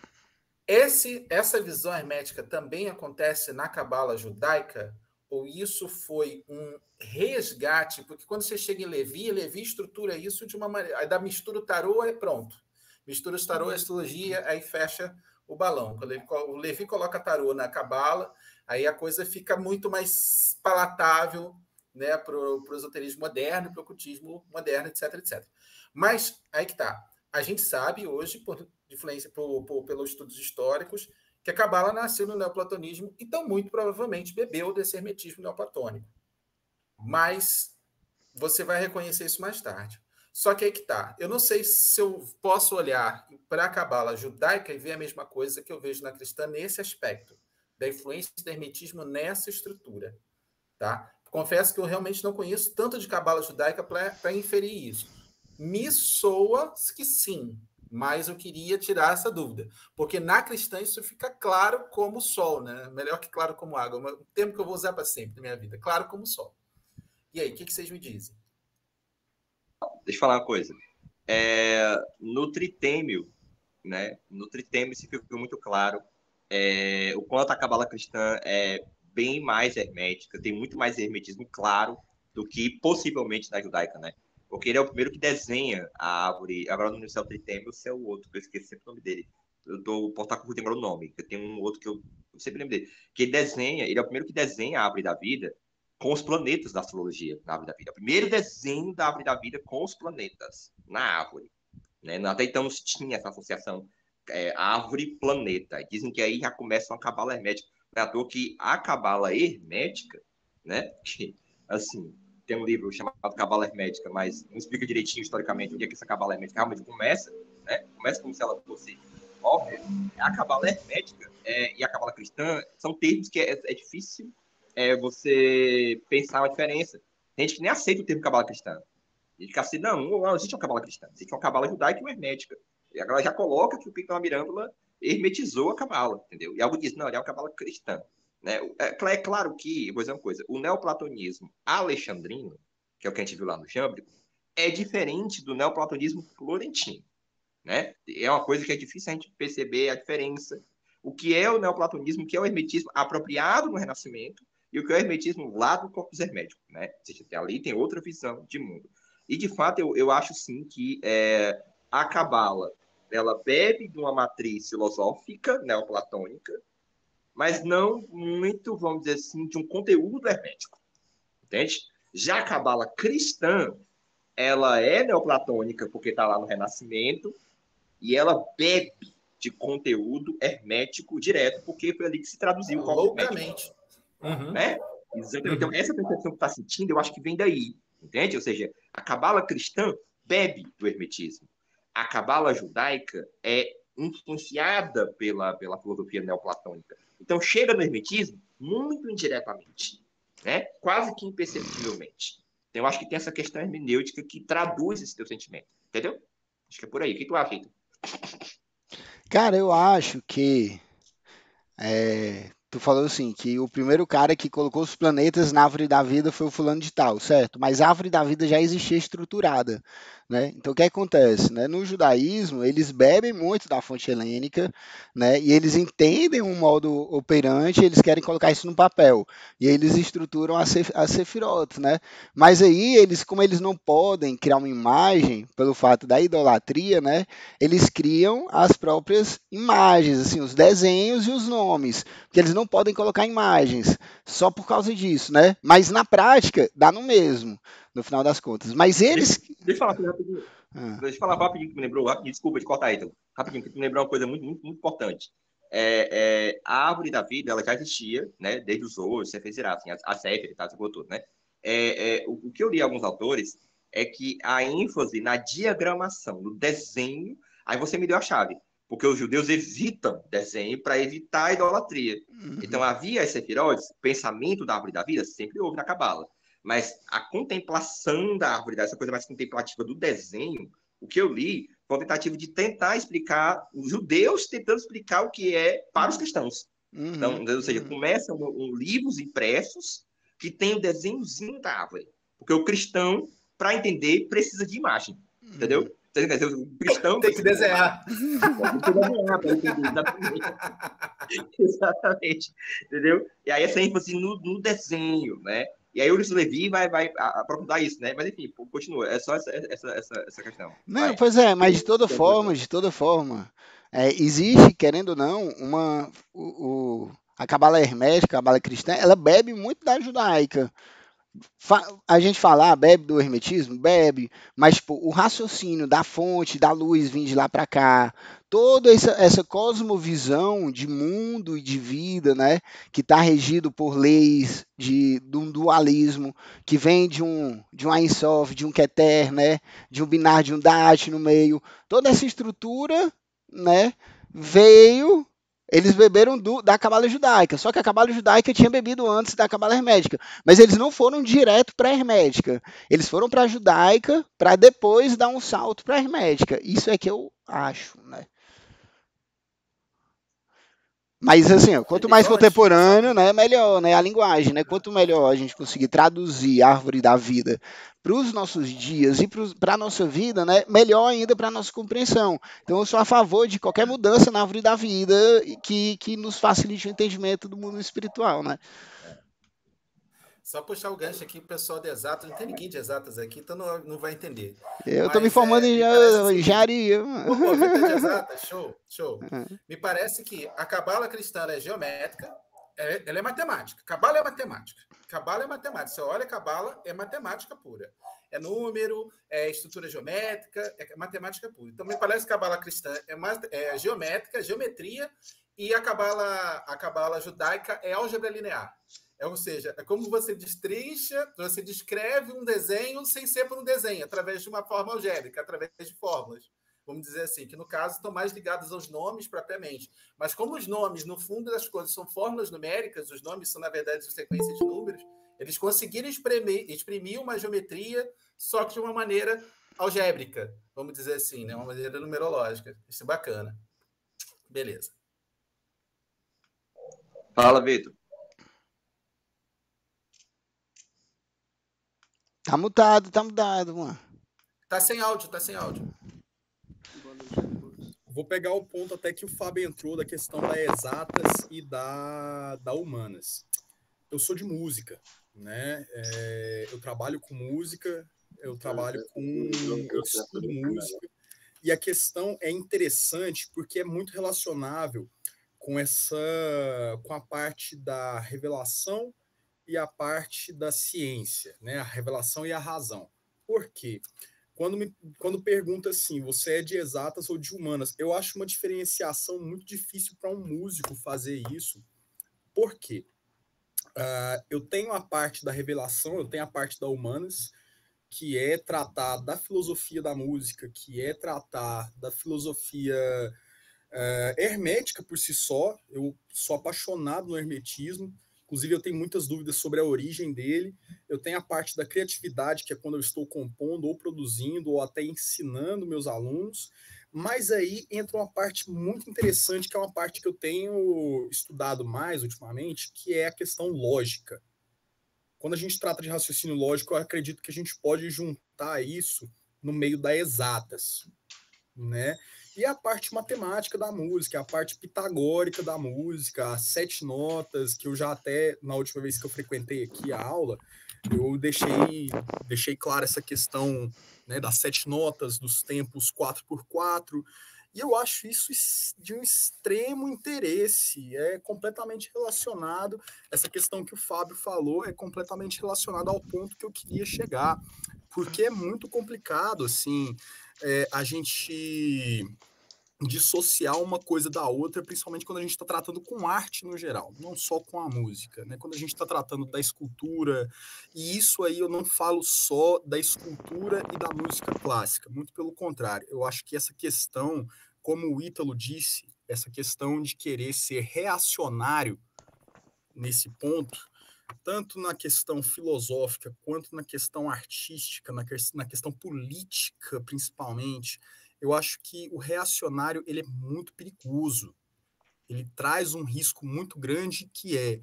Speaker 4: Essa visão hermética também acontece na cabala judaica, ou isso foi um resgate? Porque quando você chega em Levi estrutura isso de uma maneira. Aí da mistura o tarô, é pronto. Mistura o tarô, a astrologia, aí fecha o balão. Quando o Levi coloca tarô na cabala, aí a coisa fica muito mais palatável, né, para o esoterismo moderno, para o ocultismo moderno, etc, etc. Mas aí que está. A gente sabe hoje, por influência pelos estudos históricos, que a cabala nasceu no neoplatonismo e então muito provavelmente bebeu desse hermetismo neoplatônico. Mas você vai reconhecer isso mais tarde. Só que aí que está. Eu não sei se eu posso olhar para a cabala judaica e ver a mesma coisa que eu vejo na cristã nesse aspecto, da influência do hermetismo nessa estrutura. Tá? Confesso que eu realmente não conheço tanto de cabala judaica para inferir isso. Me soa que sim, mas eu queria tirar essa dúvida. Porque na cristã isso fica claro como o sol, né? Melhor que claro como água. Um termo que eu vou usar para sempre na minha vida. Claro como o sol. E aí, o que vocês me dizem?
Speaker 2: Deixa eu falar uma coisa. No tritêmio, né? No tritêmio se ficou muito claro o quanto a cabala cristã é bem mais hermética, tem muito mais hermetismo claro do que possivelmente na judaica, né? Porque ele é o primeiro que desenha a árvore. Agora não sei se é o tritêmio ou se é o outro, que eu esqueci sempre o nome dele. Eu tô portar com o nome, que tem um outro que eu sempre lembro dele. Que ele é o primeiro que desenha a árvore da vida com os planetas da astrologia na árvore da vida. O primeiro desenho da árvore da vida com os planetas na árvore. Né? Até então não se tinha essa associação árvore-planeta. Dizem que aí já começa uma cabala hermética. Não é à toa que a cabala hermética, né? Que, assim, tem um livro chamado Cabala Hermética, mas não explica direitinho historicamente onde é que essa cabala hermética realmente começa, né? Começa como se ela fosse óbvia. A cabala hermética e a cabala cristã são termos que é difícil você pensar uma diferença. Tem gente que nem aceita o termo cabala cristã. E fica assim, não existe uma cabala cristã, existe uma cabala judaica e uma hermética. E agora já coloca que o Pico da Mirândola hermetizou a cabala, entendeu? E algo diz, não, ele é uma cabala cristã. Né? É claro que, vou dizer uma coisa, o neoplatonismo alexandrino, que é o que a gente viu lá no Jâmbrico, é diferente do neoplatonismo florentino. Né? É uma coisa que é difícil a gente perceber a diferença. O que é o neoplatonismo, o que é o hermetismo apropriado no Renascimento e o que é o hermetismo lá do Corpus Hermético. Né? Ou seja, ali tem outra visão de mundo. E, de fato, eu acho, sim, que a cabala ela bebe de uma matriz filosófica neoplatônica, mas não muito, vamos dizer assim, de um conteúdo hermético. Entende? Já a cabala cristã, ela é neoplatônica porque está lá no Renascimento e ela bebe de conteúdo hermético direto, porque foi ali que se traduziu o Corpus Hermético.
Speaker 4: Loucamente.
Speaker 2: né? Exatamente. Então, essa percepção que está sentindo, eu acho que vem daí, entende? Ou seja, a cabala cristã bebe do hermetismo. A cabala judaica é influenciada pela filosofia neoplatônica. Então, chega no hermetismo muito indiretamente, né? Quase que imperceptivelmente. Então, eu acho que tem essa questão hermenêutica que traduz esse teu sentimento, entendeu? Acho que é por aí. O que tu acha, Heitor?
Speaker 3: Cara, eu acho que tu falou assim, que o primeiro cara que colocou os planetas na árvore da vida foi o fulano de tal, certo? Mas a árvore da vida já existia estruturada, né? Então o que acontece, né? No judaísmo, eles bebem muito da fonte helênica, né? E eles entendem um modo operante, eles querem colocar isso no papel. E aí eles estruturam a Sefirot, né? Mas aí eles, como eles não podem criar uma imagem pelo fato da idolatria, né? Eles criam as próprias imagens, assim, os desenhos e os nomes, porque eles não podem colocar imagens só por causa disso, né? Mas na prática dá no mesmo, no final das contas. Mas eles.
Speaker 2: Deixa eu falar aqui rapidinho.
Speaker 3: Ah,
Speaker 2: Deixa eu falar rapidinho que me lembrou, rapidinho, desculpa de cortar aí, então. Rapidinho, que me lembrou uma coisa muito, muito, muito importante. A árvore da vida, ela já existia, né? Desde os Zohar, Sefer assim, a Sefer, tá? Essa coisa toda, né? O que eu li alguns autores é que a ênfase na diagramação, no desenho, aí você me deu a chave, porque os judeus evitam desenho para evitar a idolatria. Então havia as Sefirotes, o pensamento da árvore da vida sempre houve na Cabala. Mas a contemplação da árvore, essa coisa mais contemplativa do desenho, o que eu li foi uma tentativa de tentar explicar, os judeus tentando explicar o que é para os cristãos. Então, ou seja, começam livros impressos que tem o desenhozinho da árvore. Porque o cristão, para entender, precisa de imagem. Entendeu? Quer dizer, o cristão
Speaker 4: Tem que desenhar.
Speaker 2: Tem que desenhar para entender, exatamente. Exatamente. Entendeu? E aí essa ênfase no desenho, né? E aí o Ulisses Levi vai aprofundar isso, né? Mas enfim, continua. É só essa questão.
Speaker 3: não,
Speaker 2: Vai.
Speaker 3: pois é, mas de toda forma, existe, querendo ou não, a cabala hermética, a cabala cristã, ela bebe muito da judaica. A gente fala, bebe do hermetismo? Bebe, mas tipo, o raciocínio da fonte, da luz vindo de lá para cá, toda essa cosmovisão de mundo e de vida, né, que está regido por leis de um dualismo, que vem de um Ein Sof, de um Keter, né, de um binar, de um Dat no meio, toda essa estrutura, né, veio. Eles beberam da cabala judaica, só que a cabala judaica tinha bebido antes da cabala hermética. Mas eles não foram direto para a hermética. Eles foram para a judaica para depois dar um salto para a hermética. Isso é que eu acho, né? Mas assim, ó, quanto mais contemporâneo, né, melhor, né, a linguagem, né? Quanto melhor a gente conseguir traduzir a árvore da vida para os nossos dias e para a nossa vida, né, melhor ainda para a nossa compreensão. Então eu sou a favor de qualquer mudança na árvore da vida que nos facilite o entendimento do mundo espiritual, né?
Speaker 4: Só puxar o gancho aqui, o pessoal de exatas, não tem ninguém de exatas aqui, então não vai entender.
Speaker 3: Eu estou me
Speaker 4: Mas
Speaker 3: formando em
Speaker 4: me parece o seguinte,
Speaker 3: engenharia.
Speaker 4: pô, Vitor de exatas, show, show. Me parece que a cabala cristã é geométrica, ela é matemática. Cabala é matemática. Cabala é matemática. Você olha a cabala, é matemática pura. É número, é estrutura geométrica, é matemática pura. Então, me parece que a cabala cristã é geométrica, geometria, e a cabala judaica é álgebra linear. Ou seja, é como você destrincha, você descreve um desenho sem ser por um desenho, através de uma forma algébrica, através de fórmulas. Vamos dizer assim, que no caso estão mais ligados aos nomes propriamente. Mas como os nomes, no fundo das coisas, são fórmulas numéricas, os nomes são, na verdade, sequências de números, eles conseguiram exprimir uma geometria, só que de uma maneira algébrica, vamos dizer assim, né? Uma maneira numerológica. Isso é bacana. Beleza.
Speaker 2: Fala, Vitor.
Speaker 3: Tá mutado, mano.
Speaker 4: Tá sem áudio.
Speaker 1: Vou pegar o ponto até que o Fábio entrou da questão da exatas e da humanas. Eu sou de música, né? Eu trabalho com música, eu estudo música, e a questão é interessante porque é muito relacionável com a parte da revelação e a parte da ciência, né? A revelação e a razão. Por quê? Quando pergunta assim, você é de exatas ou de humanas, eu acho uma diferenciação muito difícil para um músico fazer isso. Por quê? Eu tenho a parte da revelação, eu tenho a parte da humanas, que é tratar da filosofia da música, que é tratar da filosofia hermética por si só. Eu sou apaixonado no hermetismo, inclusive eu tenho muitas dúvidas sobre a origem dele. Eu tenho a parte da criatividade, que é quando eu estou compondo ou produzindo ou até ensinando meus alunos. Mas aí entra uma parte muito interessante, que é uma parte que eu tenho estudado mais ultimamente, que é a questão lógica. Quando a gente trata de raciocínio lógico, eu acredito que a gente pode juntar isso no meio das exatas, né? E a parte matemática da música, a parte pitagórica da música, as 7 notas, que eu já até, na última vez que eu frequentei aqui a aula, eu deixei clara essa questão, né, das 7 notas, dos tempos 4x4, e eu acho isso de um extremo interesse, é completamente relacionado, essa questão que o Fábio falou é completamente relacionada ao ponto que eu queria chegar, porque é muito complicado, assim, a gente dissociar uma coisa da outra, principalmente quando a gente está tratando com arte no geral, não só com a música, né? Quando a gente está tratando da escultura, e isso aí eu não falo só da escultura e da música clássica, muito pelo contrário, eu acho que essa questão, como o Ítalo disse, essa questão de querer ser reacionário nesse ponto, tanto na questão filosófica quanto na questão artística, na questão política, principalmente, eu acho que o reacionário ele é muito perigoso. Ele traz um risco muito grande que é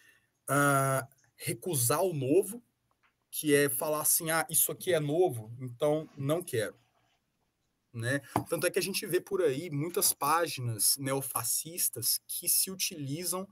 Speaker 1: recusar o novo, que é falar assim, isso aqui é novo, então não quero. Né? Tanto é que a gente vê por aí muitas páginas neofascistas que se utilizam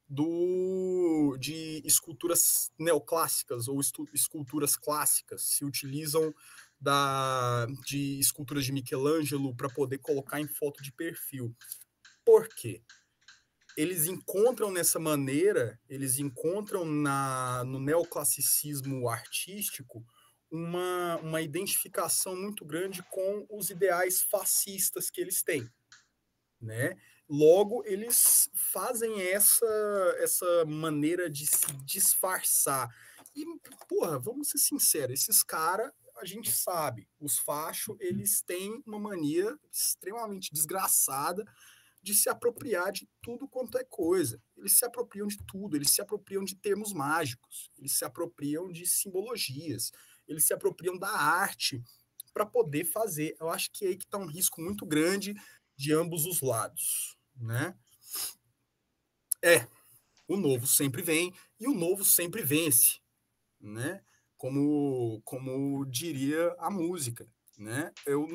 Speaker 1: de esculturas neoclássicas ou esculturas clássicas, se utilizam de esculturas de Michelangelo para poder colocar em foto de perfil. Por quê? Eles encontram nessa maneira, eles encontram no neoclassicismo artístico uma identificação muito grande com os ideais fascistas que eles têm, né? Logo, eles fazem essa maneira de se disfarçar. E, porra, vamos ser sinceros, esses caras, a gente sabe, os fachos, eles têm uma mania extremamente desgraçada de se apropriar de tudo quanto é coisa. Eles se apropriam de tudo, eles se apropriam de termos mágicos, eles se apropriam de simbologias, eles se apropriam da arte para poder fazer. Eu acho que é aí que está um risco muito grande de ambos os lados, né? O novo sempre vem e o novo sempre vence, né? Como diria a música, né?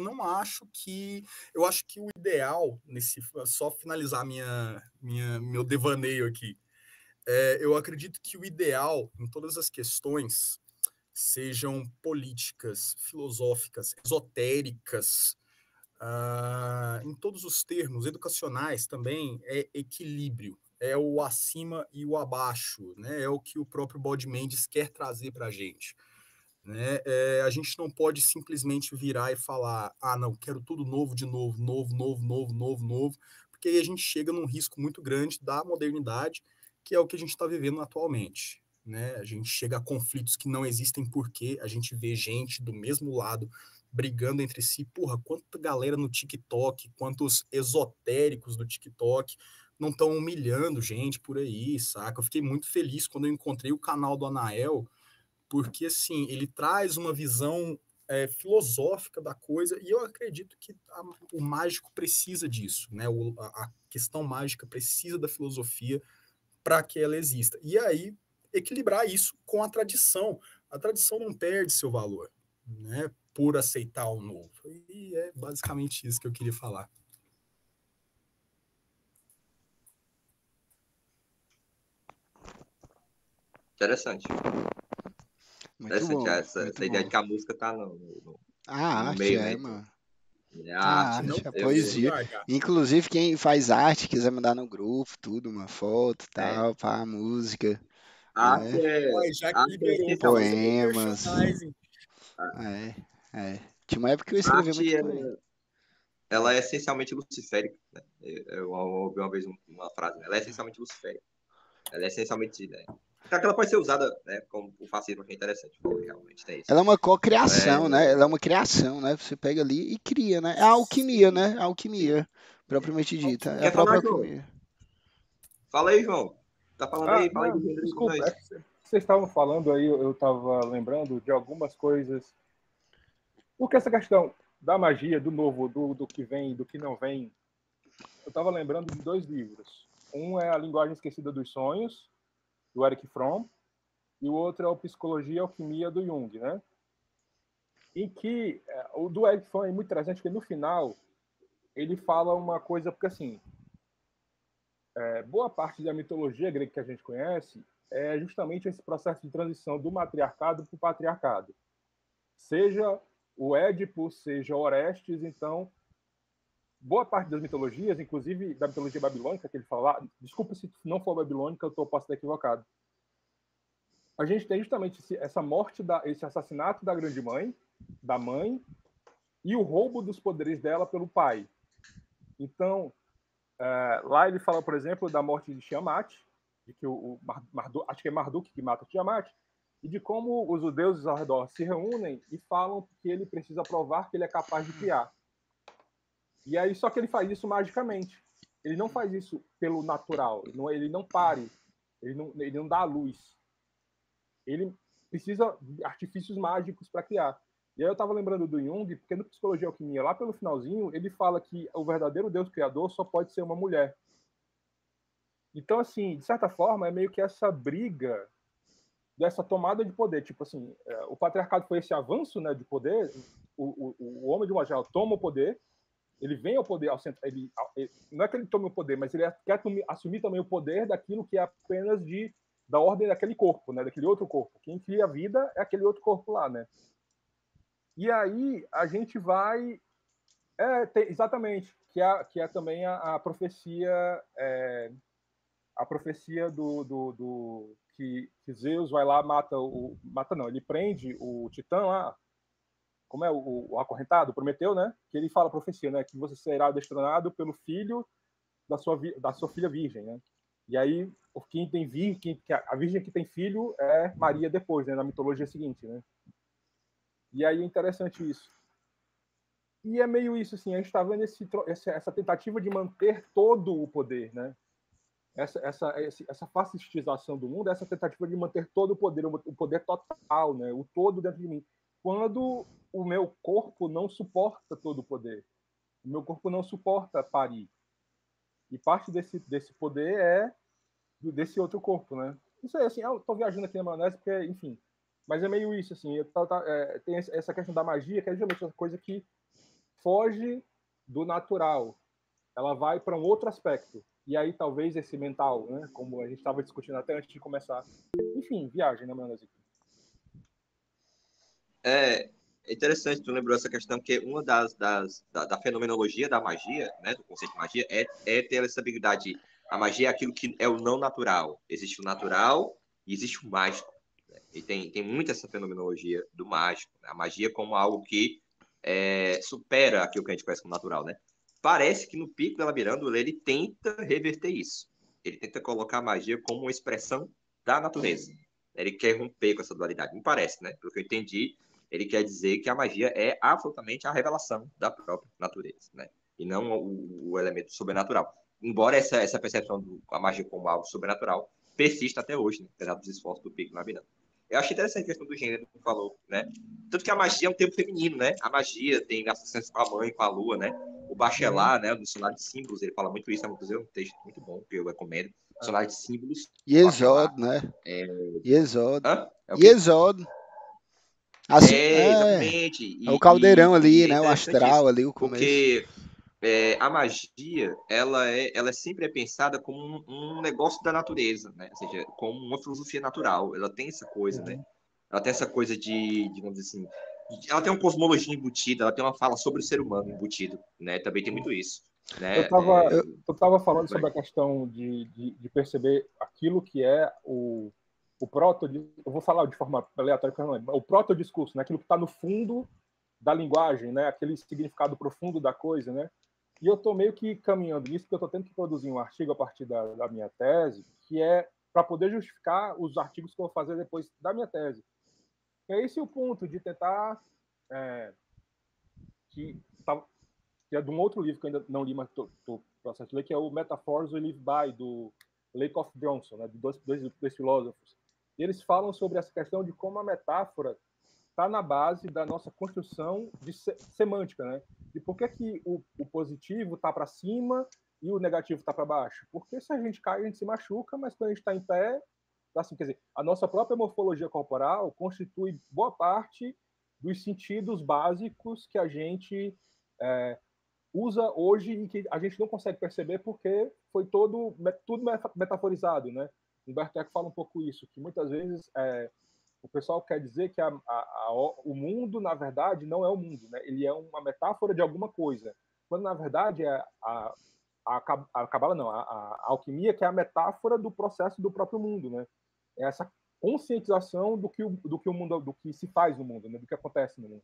Speaker 1: Eu acho que o ideal só finalizar meu devaneio aqui. Eu acredito que o ideal em todas as questões, sejam políticas, filosóficas, esotéricas, em todos os termos, educacionais também, é equilíbrio. É o acima e o abaixo, né? É o que o próprio Bode Mendes quer trazer para a gente. Né? A gente não pode simplesmente virar e falar, não, quero tudo novo de novo, novo, porque aí a gente chega num risco muito grande da modernidade, que é o que a gente está vivendo atualmente. Né? A gente chega a conflitos que não existem porque a gente vê gente do mesmo lado brigando entre si. Porra, quanta galera no TikTok, quantos esotéricos do TikTok não estão humilhando gente por aí, saca? Eu fiquei muito feliz quando eu encontrei o canal do Anael, porque assim ele traz uma visão filosófica da coisa, e eu acredito que o mágico precisa disso, né? A questão mágica precisa da filosofia para que ela exista. E aí equilibrar isso com a tradição. A tradição não perde seu valor, né? Por aceitar o novo. E é basicamente isso que eu queria falar.
Speaker 2: Interessante.
Speaker 3: Muito
Speaker 2: Interessante
Speaker 3: bom,
Speaker 2: essa
Speaker 3: muito
Speaker 2: ideia
Speaker 3: bom.
Speaker 2: de que a música tá
Speaker 3: A
Speaker 2: no
Speaker 3: arte
Speaker 2: meio, né? Então,
Speaker 3: mano.
Speaker 2: a
Speaker 3: A
Speaker 2: arte, né?
Speaker 1: Não
Speaker 3: arte, a
Speaker 1: podemos
Speaker 3: poesia.
Speaker 1: largar.
Speaker 3: Inclusive, quem faz arte, quiser mandar no grupo, tudo, uma foto,
Speaker 2: É.
Speaker 3: tal, pá, música,
Speaker 2: A arte
Speaker 3: né?
Speaker 1: Já
Speaker 2: a
Speaker 1: que
Speaker 2: arte é
Speaker 1: liberou, vou fazer
Speaker 2: essencialmente,
Speaker 1: meu
Speaker 3: Poemas.
Speaker 1: merchandising.
Speaker 3: É, é. Tinha uma época que eu
Speaker 2: a
Speaker 3: escrevia
Speaker 2: arte
Speaker 3: muito poema.
Speaker 2: ela é essencialmente luciférica, né? Eu ouvi uma vez uma frase, né? Ela é essencialmente luciférica. Ela é essencialmente, né? Claro que ela pode ser usada, né, como o fascismo, que é interessante, realmente tem isso.
Speaker 3: Ela é uma cocriação, né? Ela é uma criação, né? Você pega ali e cria, né? É a alquimia, né? A alquimia, propriamente dita. É a
Speaker 2: Quer
Speaker 3: própria
Speaker 2: falar, João?
Speaker 3: alquimia.
Speaker 2: Fala aí, João. Tá falando aí? Fala aí
Speaker 5: Não,
Speaker 2: do gênero de
Speaker 5: desculpa,
Speaker 2: nós.
Speaker 5: é que vocês estavam falando aí, eu estava lembrando de algumas coisas. Porque essa questão da magia, do novo, do que vem, do que não vem, eu estava lembrando de 2 livros. Um é A Linguagem Esquecida dos Sonhos, do Eric Fromm, e o outro é o Psicologia e Alquimia, do Jung, né? Em que o do Eric Fromm é muito interessante, porque no final ele fala uma coisa, porque assim, boa parte da mitologia grega que a gente conhece é justamente esse processo de transição do matriarcado para o patriarcado. Seja o Édipo, seja Orestes, então, boa parte das mitologias, inclusive da mitologia babilônica, que ele fala, desculpa se não for babilônica, posso estar equivocado. A gente tem justamente essa morte, esse assassinato da grande mãe, da mãe, e o roubo dos poderes dela pelo pai. Então, lá ele fala, por exemplo, da morte de Tiamat, de que acho que é Marduk que mata Tiamat, e de como os deuses ao redor se reúnem e falam que ele precisa provar que ele é capaz de criar. E aí, só que ele faz isso magicamente. Ele não faz isso pelo natural. Ele não pare. Ele não dá a luz. Ele precisa de artifícios mágicos para criar. E aí eu estava lembrando do Jung, porque no Psicologia e Alquimia, lá pelo finalzinho, ele fala que o verdadeiro Deus criador só pode ser uma mulher. Então, assim, de certa forma, é meio que essa briga dessa tomada de poder. Tipo assim, o patriarcado foi esse avanço, né, de poder. O homem de uma geração toma o poder, ele vem ao poder, ele não é que ele tome o poder, mas ele quer assumir também o poder daquilo que é apenas da ordem daquele corpo, né, daquele outro corpo. Quem cria a vida é aquele outro corpo lá, né? E aí a gente vai... exatamente, que é também a profecia... a profecia que Zeus vai lá, mata não, ele prende o Titã lá, como é o acorrentado, Prometeu, né? Que ele fala a profecia, né? Que você será destronado pelo filho da sua filha virgem, né? E aí, quem tem a virgem que tem filho é Maria depois, né? Na mitologia seguinte, né? E aí é interessante isso. E é meio isso, assim, a gente está vendo essa tentativa de manter todo o poder, né? Essa fascistização do mundo, essa tentativa de manter todo o poder total, né? O todo dentro de mim. Quando o meu corpo não suporta todo o poder, o meu corpo não suporta parir. E parte desse poder é desse outro corpo, né? Isso aí, assim, eu tô viajando aqui na maionese porque, enfim, mas é meio isso, assim, tem essa questão da magia, que é justamente essa coisa que foge do natural, ela vai para um outro aspecto. E aí talvez esse mental, né, como a gente estava discutindo até antes de começar. Enfim, viagem, né, maionese?
Speaker 2: É interessante, tu lembrou essa questão, que uma da fenomenologia da magia, né, do conceito de magia, é ter essa habilidade. A magia é aquilo que é o não natural. Existe o natural e existe o mágico. Né? E tem muito essa fenomenologia do mágico. Né? A magia como algo que supera aquilo que a gente conhece como natural, né? Parece que no Pico da Mirândola ele tenta reverter isso. Ele tenta colocar a magia como uma expressão da natureza. Ele quer romper com essa dualidade. Me parece, né? Pelo que eu entendi, ele quer dizer que a magia é absolutamente a revelação da própria natureza, né? E não o elemento sobrenatural. Embora essa percepção da magia como algo sobrenatural persista até hoje, né? Apesar dos esforços do Pico da Mirândola. Eu achei interessante a questão do gênero que tu falou, né? Tanto que a magia é um termo feminino, né? A magia tem associações com a mãe, com a lua, né? O Bachelard, né? O dicionário de símbolos, ele fala muito isso, é um texto muito bom, que eu recomendo. Dicionário de símbolos.
Speaker 3: Iesod, né? Iesod.
Speaker 2: Hã? É o quê?
Speaker 3: Iesod. Assim,
Speaker 2: Exatamente.
Speaker 3: é o caldeirão ali,
Speaker 2: É
Speaker 3: né? O
Speaker 2: interessante
Speaker 3: astral
Speaker 2: isso,
Speaker 3: ali, o começo.
Speaker 2: porque a magia, ela sempre é pensada como um negócio da natureza, né? Ou seja, como uma filosofia natural. Ela tem essa coisa, né? Ela tem essa coisa digamos assim, ela tem uma cosmologia embutida, ela tem uma fala sobre o ser humano embutido, né? Também tem muito isso, né?
Speaker 5: Eu tava falando sobre a questão de perceber aquilo que é o eu vou falar de forma aleatória, o proto-discurso, né? Aquilo que está no fundo da linguagem, né? Aquele significado profundo da coisa, né? E eu estou meio que caminhando nisso, porque eu estou tendo que produzir um artigo a partir da minha tese, que é para poder justificar os artigos que eu vou fazer depois da minha tese. E é esse o ponto de tentar que é de um outro livro que eu ainda não li, mas estou processo de ler, que é o Metaphors We Live By, do Lakoff Johnson, né, de dois filósofos. E eles falam sobre essa questão de como a metáfora está na base da nossa construção de semântica, né? E por que o positivo está para cima e o negativo está para baixo? Porque se a gente cai, a gente se machuca, mas quando a gente está em pé, assim, quer dizer, a nossa própria morfologia corporal constitui boa parte dos sentidos básicos que a gente usa hoje e que a gente não consegue perceber porque foi tudo metaforizado, né? Humberto Eco fala um pouco isso, que muitas vezes o pessoal quer dizer que o mundo, na verdade, não é o mundo, né? Ele é uma metáfora de alguma coisa, quando, na verdade, a Cabala não, a alquimia que é a metáfora do processo do próprio mundo, né? É essa conscientização do que o mundo, do que se faz no mundo, né? Do que acontece no mundo.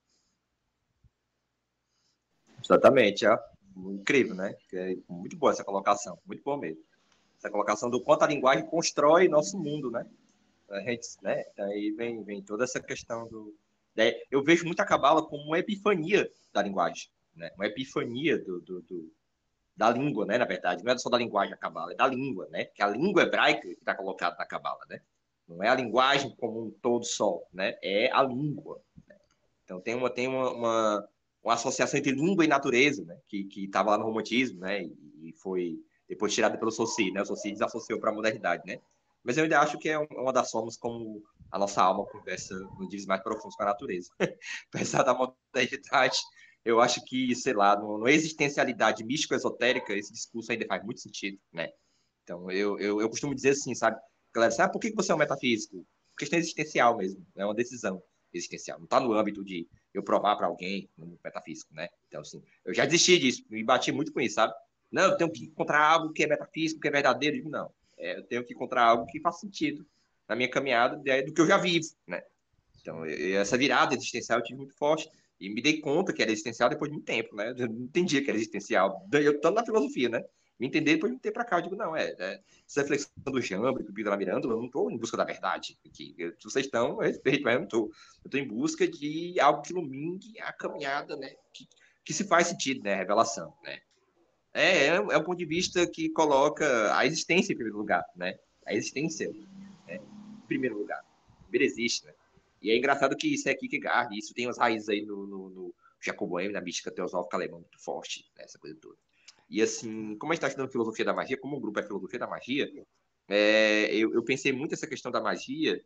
Speaker 2: Exatamente, incrível, né? É muito boa essa colocação, muito boa mesmo. Essa colocação do quanto a linguagem constrói nosso mundo, né? A gente, né? Aí vem toda essa questão do... Eu vejo muito a Cabala como uma epifania da linguagem, né? Uma epifania da língua, né? Na verdade, não é só da linguagem a Cabala, é da língua, né? Que a língua hebraica que está colocada na Cabala, né? Não é a linguagem como um todo só, né? É a língua. Né? Então tem uma associação entre língua e natureza, né? Que estava lá no romantismo, né? E foi depois tirada pelo Saussure, né? O Saussure desassociou para a modernidade, né? Mas eu ainda acho que é uma das formas como a nossa alma conversa nos níveis mais profundos com a natureza. Apesar da modernidade, eu acho que, sei lá, no existencialidade místico-esotérica, esse discurso ainda faz muito sentido, né? Então, eu costumo dizer assim, sabe? Galera, sabe por que você é um metafísico? Questão existencial mesmo, é uma decisão existencial. Não está no âmbito de eu provar para alguém no metafísico, né? Então, assim, eu já desisti disso, me bati muito com isso, sabe? Não, eu tenho que encontrar algo que é metafísico, que é verdadeiro. Eu digo, não, eu tenho que encontrar algo que faça sentido na minha caminhada do que eu já vivo, né? Então, essa virada existencial eu tive muito forte e me dei conta que era existencial depois de muito tempo, né? Eu não entendia que era existencial. Eu estou na filosofia, né? Me entender depois de muito tempo para cá. Eu digo, não, essa reflexão do Jambre, do Pedro Miranda, eu não estou em busca da verdade aqui. Se vocês estão, eu respeito, mas eu não estou. Eu estou em busca de algo que ilumine a caminhada, né? Que se faz sentido, né? A revelação, né? É um ponto de vista que coloca a existência em primeiro lugar, né? A existência, né? Em primeiro lugar. Primeiro existe, né? E é engraçado que isso é Kierkegaard, isso tem as raízes aí no Jacob Boehme, na mística teosófica alemã muito forte, né? Essa coisa toda. E assim, como a gente está estudando filosofia da magia, como o grupo é filosofia da magia, eu pensei muito nessa questão da magia,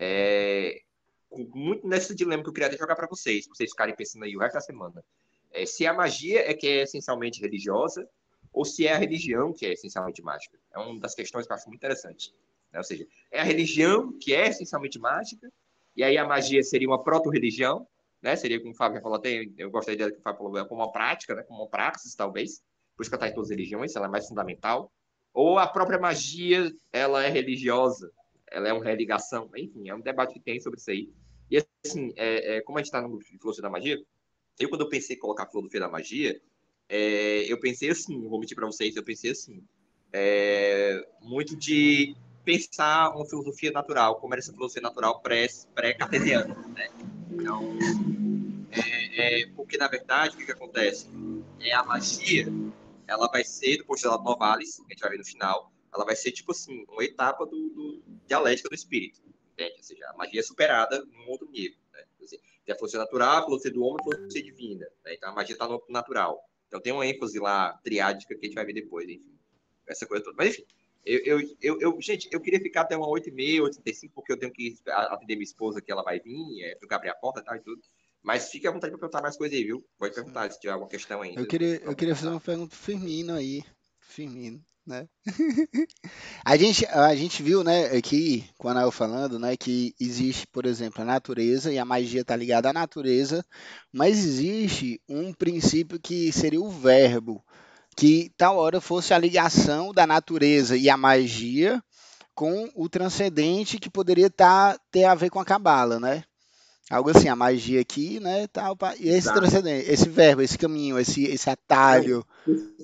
Speaker 2: muito nesse dilema que eu queria até jogar para vocês ficarem pensando aí o resto da semana. Se a magia é que é essencialmente religiosa, ou se é a religião que é essencialmente mágica. É uma das questões que eu acho muito interessante. Né? Ou seja, é a religião que é essencialmente mágica, e aí a magia seria uma proto-religião, né? Seria, como o Fábio falou, eu gosto da ideia que o Fábio falou, como uma prática, né? Como uma praxis, talvez, por isso que ela está em todas as religiões, ela é mais fundamental. Ou a própria magia, ela é religiosa, ela é uma religação, enfim, é um debate que tem sobre isso aí. E assim, como a gente está no grupo de filosofia da magia, quando eu pensei em colocar a filosofia da magia, eu pensei assim, vou mentir para vocês, eu pensei assim, muito de pensar uma filosofia natural, como era essa filosofia natural pré-cartesiana, né? Então, porque na verdade, o que acontece? A magia, ela vai ser, do postulado Novalis, que a gente vai ver no final, ela vai ser tipo assim, uma etapa do dialética do espírito, entende? Ou seja, a magia é superada num outro nível, né? Tem a filosofia natural, a filosofia do homem e a filosofia divina, né? Então a magia está no natural. Então tem uma ênfase lá triádica que a gente vai ver depois, enfim, essa coisa toda. Mas enfim, gente, eu queria ficar até uma 8h30, 8h35, porque eu tenho que atender minha esposa, que ela vai vir, tenho que abrir a porta e tal e tudo. Mas fique à vontade para perguntar mais coisas aí, viu? Pode perguntar se tiver alguma questão ainda.
Speaker 3: Eu queria fazer uma pergunta pro Firmino aí. Firmino, né? A gente viu, né, aqui, com a Anael falando, né, que existe, por exemplo, a natureza, e a magia está ligada à natureza, mas existe um princípio que seria o verbo, que tal hora fosse a ligação da natureza e a magia com o transcendente que poderia ter a ver com a cabala, né? Algo assim, a magia aqui, né, tal, e esse transcendente, esse verbo, esse caminho, esse atalho.
Speaker 2: Perfeito.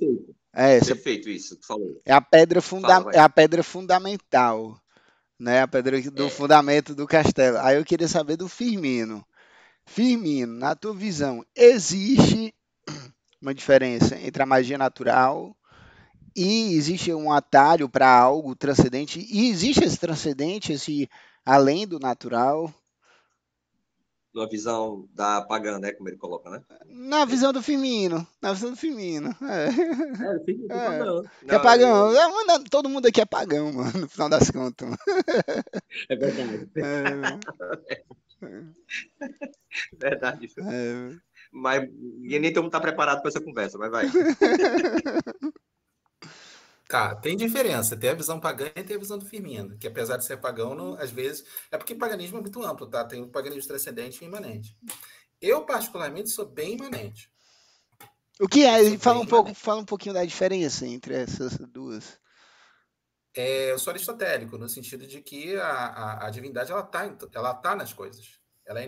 Speaker 3: É essa,
Speaker 2: Perfeito isso que tu falou.
Speaker 3: é a pedra
Speaker 2: Fala, vai.
Speaker 3: é a pedra fundamental, né? A pedra do
Speaker 2: É,
Speaker 3: fundamento do castelo. Aí eu queria saber do Firmino. Firmino, na tua visão, existe uma diferença entre a magia natural e existe um atalho para algo transcendente? E existe esse transcendente, esse além do natural?
Speaker 2: numa visão da pagã, né? Como ele coloca, né?
Speaker 3: Na visão do Firmino. Na visão do Firmino. É.
Speaker 2: É, fica do
Speaker 3: É.
Speaker 2: pagão.
Speaker 3: Que é
Speaker 2: Não,
Speaker 3: pagão. Todo mundo aqui é pagão, mano, no final das contas. Mano.
Speaker 2: é verdade.
Speaker 3: É,
Speaker 2: É verdade.
Speaker 3: é.
Speaker 2: Mas nem todo mundo tá preparado para essa conversa, mas vai.
Speaker 4: Tá, tem diferença. Tem a visão pagã e tem a visão do Firmino, que apesar de ser pagão, às vezes. É porque paganismo é muito amplo, tá? Tem o paganismo transcendente e imanente. Eu, particularmente, sou bem imanente.
Speaker 3: O que
Speaker 4: Eu
Speaker 3: é?
Speaker 4: sou bem imanente.
Speaker 3: Fala um pouquinho da diferença entre essas duas.
Speaker 4: Eu sou aristotélico, no sentido de que a divindade ela tá nas coisas.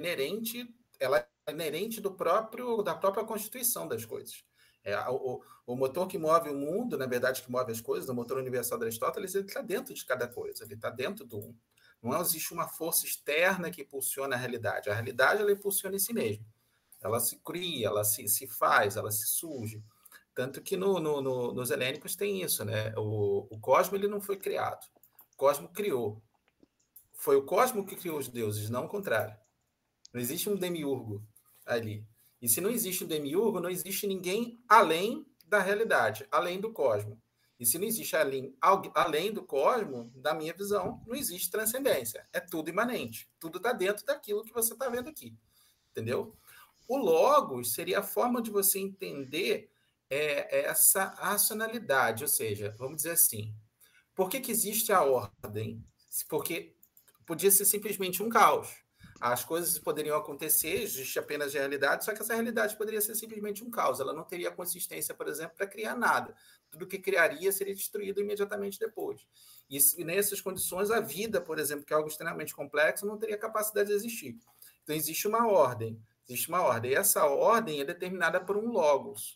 Speaker 4: Ela é inerente da própria constituição das coisas. O motor que move o mundo, na verdade, que move as coisas, o motor universal de Aristóteles, ele está dentro de cada coisa, ele está dentro do. Não existe uma força externa que impulsiona a realidade. A realidade ela impulsiona em si mesma. Ela se cria, ela se faz, ela se surge. Tanto que nos helênicos tem isso, né? O cosmo ele não foi criado. O cosmo criou. Foi o cosmo que criou os deuses, não o contrário. Não existe um demiurgo ali. E se não existe um demiurgo, não existe ninguém além da realidade, além do cosmo. E se não existe além do cosmo, da minha visão, não existe transcendência. É tudo imanente. Tudo está dentro daquilo que você está vendo aqui. Entendeu? O logos seria a forma de você entender essa racionalidade, ou seja, vamos dizer assim, por que existe a ordem? Porque podia ser simplesmente um caos. As coisas poderiam acontecer, existe apenas realidade, só que essa realidade poderia ser simplesmente um caos. Ela não teria consistência, por exemplo, para criar nada. Tudo que criaria seria destruído imediatamente depois. E nessas condições, a vida, por exemplo, que é algo extremamente complexo, não teria capacidade de existir. Então, existe uma ordem. Existe uma ordem. E essa ordem é determinada por um logos,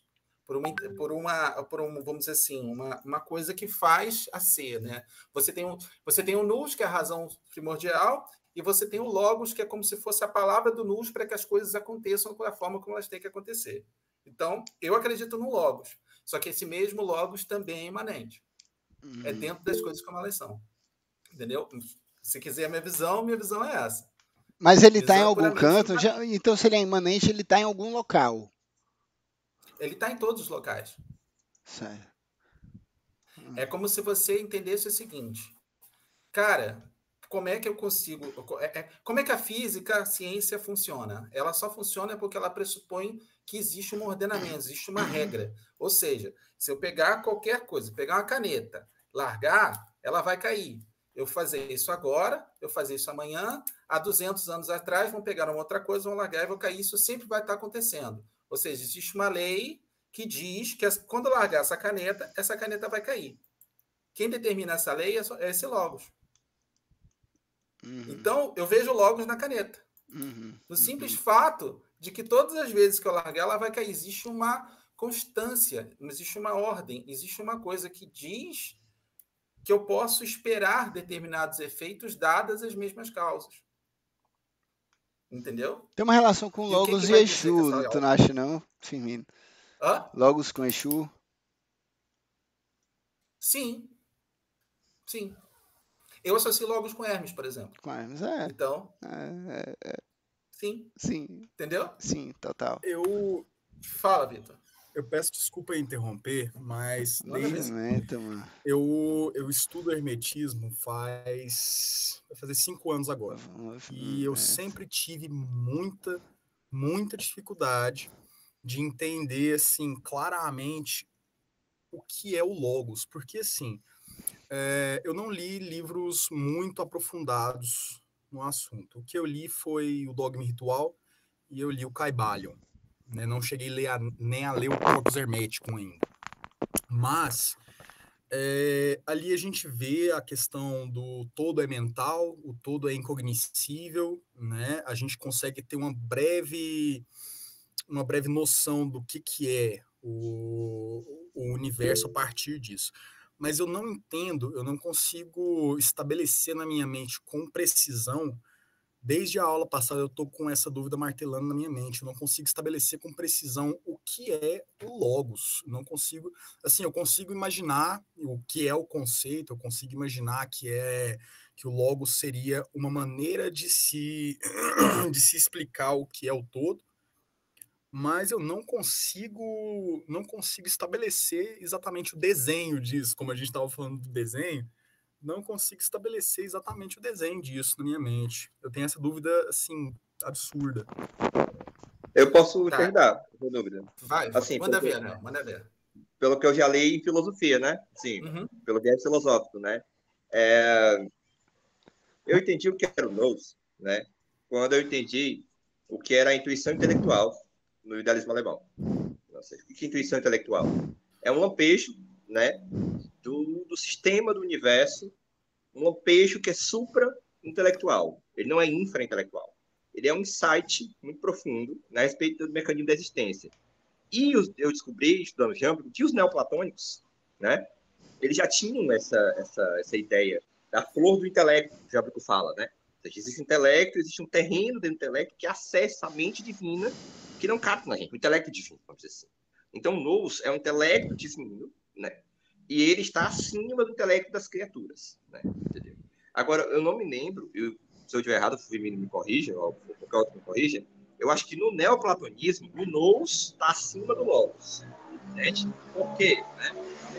Speaker 4: vamos dizer assim, uma coisa que faz a ser, né? Você tem o nous, que é a razão primordial, e você tem o logos, que é como se fosse a palavra do nous para que as coisas aconteçam da forma como elas têm que acontecer. Então, eu acredito no logos, só que esse mesmo logos também é imanente. É dentro das coisas como elas são. Entendeu? Se quiser a minha visão é essa.
Speaker 3: Mas ele está em
Speaker 4: Visão é
Speaker 3: algum
Speaker 4: puramente
Speaker 3: canto, então se ele é imanente, ele está em algum local.
Speaker 4: Ele está em todos os locais.
Speaker 3: Certo.
Speaker 4: É como se você entendesse o seguinte, cara, como é que eu consigo... Como é que a física, a ciência funciona? Ela só funciona porque ela pressupõe que existe um ordenamento, existe uma regra. Ou seja, se eu pegar qualquer coisa, pegar uma caneta, largar, ela vai cair. Eu fazer isso agora, eu fazer isso amanhã, há 200 anos atrás, vão pegar uma outra coisa, vão largar e vão cair. Isso sempre vai estar acontecendo. Ou seja, existe uma lei que diz que quando eu largar essa caneta vai cair. Quem determina essa lei é esse logos. Então, eu vejo logos na caneta. No simples fato de que todas as vezes que eu largar, ela vai cair. Existe uma constância, existe uma ordem, existe uma coisa que diz que eu posso esperar determinados efeitos dadas as mesmas causas. Entendeu?
Speaker 3: Tem uma relação com
Speaker 4: E o que
Speaker 3: Logos e
Speaker 4: vai dizer que
Speaker 3: Exu,
Speaker 4: essa...
Speaker 3: tu não acha não, Firmino?
Speaker 4: Hã?
Speaker 3: Logos com Exu?
Speaker 4: Sim. Sim. Eu associo logos com Hermes, por exemplo.
Speaker 3: Com Hermes, é.
Speaker 4: Então, sim.
Speaker 3: Sim.
Speaker 4: Entendeu?
Speaker 3: Sim, total.
Speaker 4: Fala, Vitor.
Speaker 1: Eu peço desculpa em interromper, mas
Speaker 3: Mano.
Speaker 1: eu estudo hermetismo vai fazer 5 anos agora. E eu sempre tive muita dificuldade de entender assim claramente o que é o logos, porque assim, eu não li livros muito aprofundados no assunto. O que eu li foi o Dogma e Ritual e eu li o Caibalion. Né? Não cheguei nem a ler o Corpus Hermeticum ainda. Mas ali a gente vê a questão do todo é mental, o todo é incognoscível, né? A gente consegue ter uma breve noção do que é o o universo a partir disso. Mas eu não entendo, eu não consigo estabelecer na minha mente com precisão. Desde a aula passada eu estou com essa dúvida martelando na minha mente. Eu não consigo estabelecer com precisão o que é o logos. Não consigo, assim, eu consigo imaginar o que é o conceito, eu consigo imaginar que o logos seria uma maneira de se explicar o que é o todo, mas eu não consigo estabelecer exatamente o desenho disso, como a gente estava falando do desenho. Não consigo estabelecer exatamente o desenho disso na minha mente. Eu tenho essa dúvida, assim, absurda.
Speaker 2: Eu posso te ajudar, sem dúvida.
Speaker 4: Vai,
Speaker 2: assim,
Speaker 4: manda ver, né? Manda ver.
Speaker 2: Pelo que eu já li em filosofia, né? Sim, pelo viés filosófico, né? Eu entendi o que era o nous, né? Quando eu entendi o que era a intuição intelectual no idealismo alemão. Ou seja, o que é intuição intelectual? É um lampejo, né? Do sistema do universo, um lampejo que é supra-intelectual. Ele não é infra-intelectual. Ele é um insight muito profundo, né, a respeito do mecanismo da existência. E eu descobri, estudando Jambo, que os neoplatônicos, né, eles já tinham essa ideia da flor do intelecto, que o Jambo fala, né? Ou seja, existe um intelecto, existe um terreno dentro do intelecto que acessa a mente divina, que não capta na gente, o intelecto divino, vamos dizer assim. Então, o nous é um intelecto divino, né? E ele está acima do intelecto das criaturas, né? Entendeu? Agora, eu não me lembro, se eu estiver errado, o me corrija, ou qualquer outro me corrija, eu acho que no neoplatonismo, o nous está acima do logos. Entende? Por quê? Né?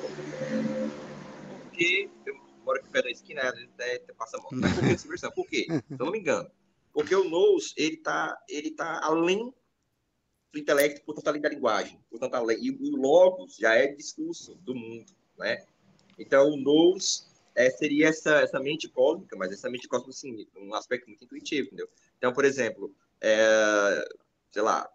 Speaker 2: Porque, eu moro aqui perto da esquina, até passa a mão. Mas por que essa versão? Por quê? Se eu não me engano. Porque o nous, ele tá além do intelecto, portanto, além da linguagem. Portanto, e o logos já é discurso do mundo, né? Então, o nous seria essa mente cósmica, mas essa mente cósmica, assim, um aspecto muito intuitivo, entendeu? Então, por exemplo, sei lá,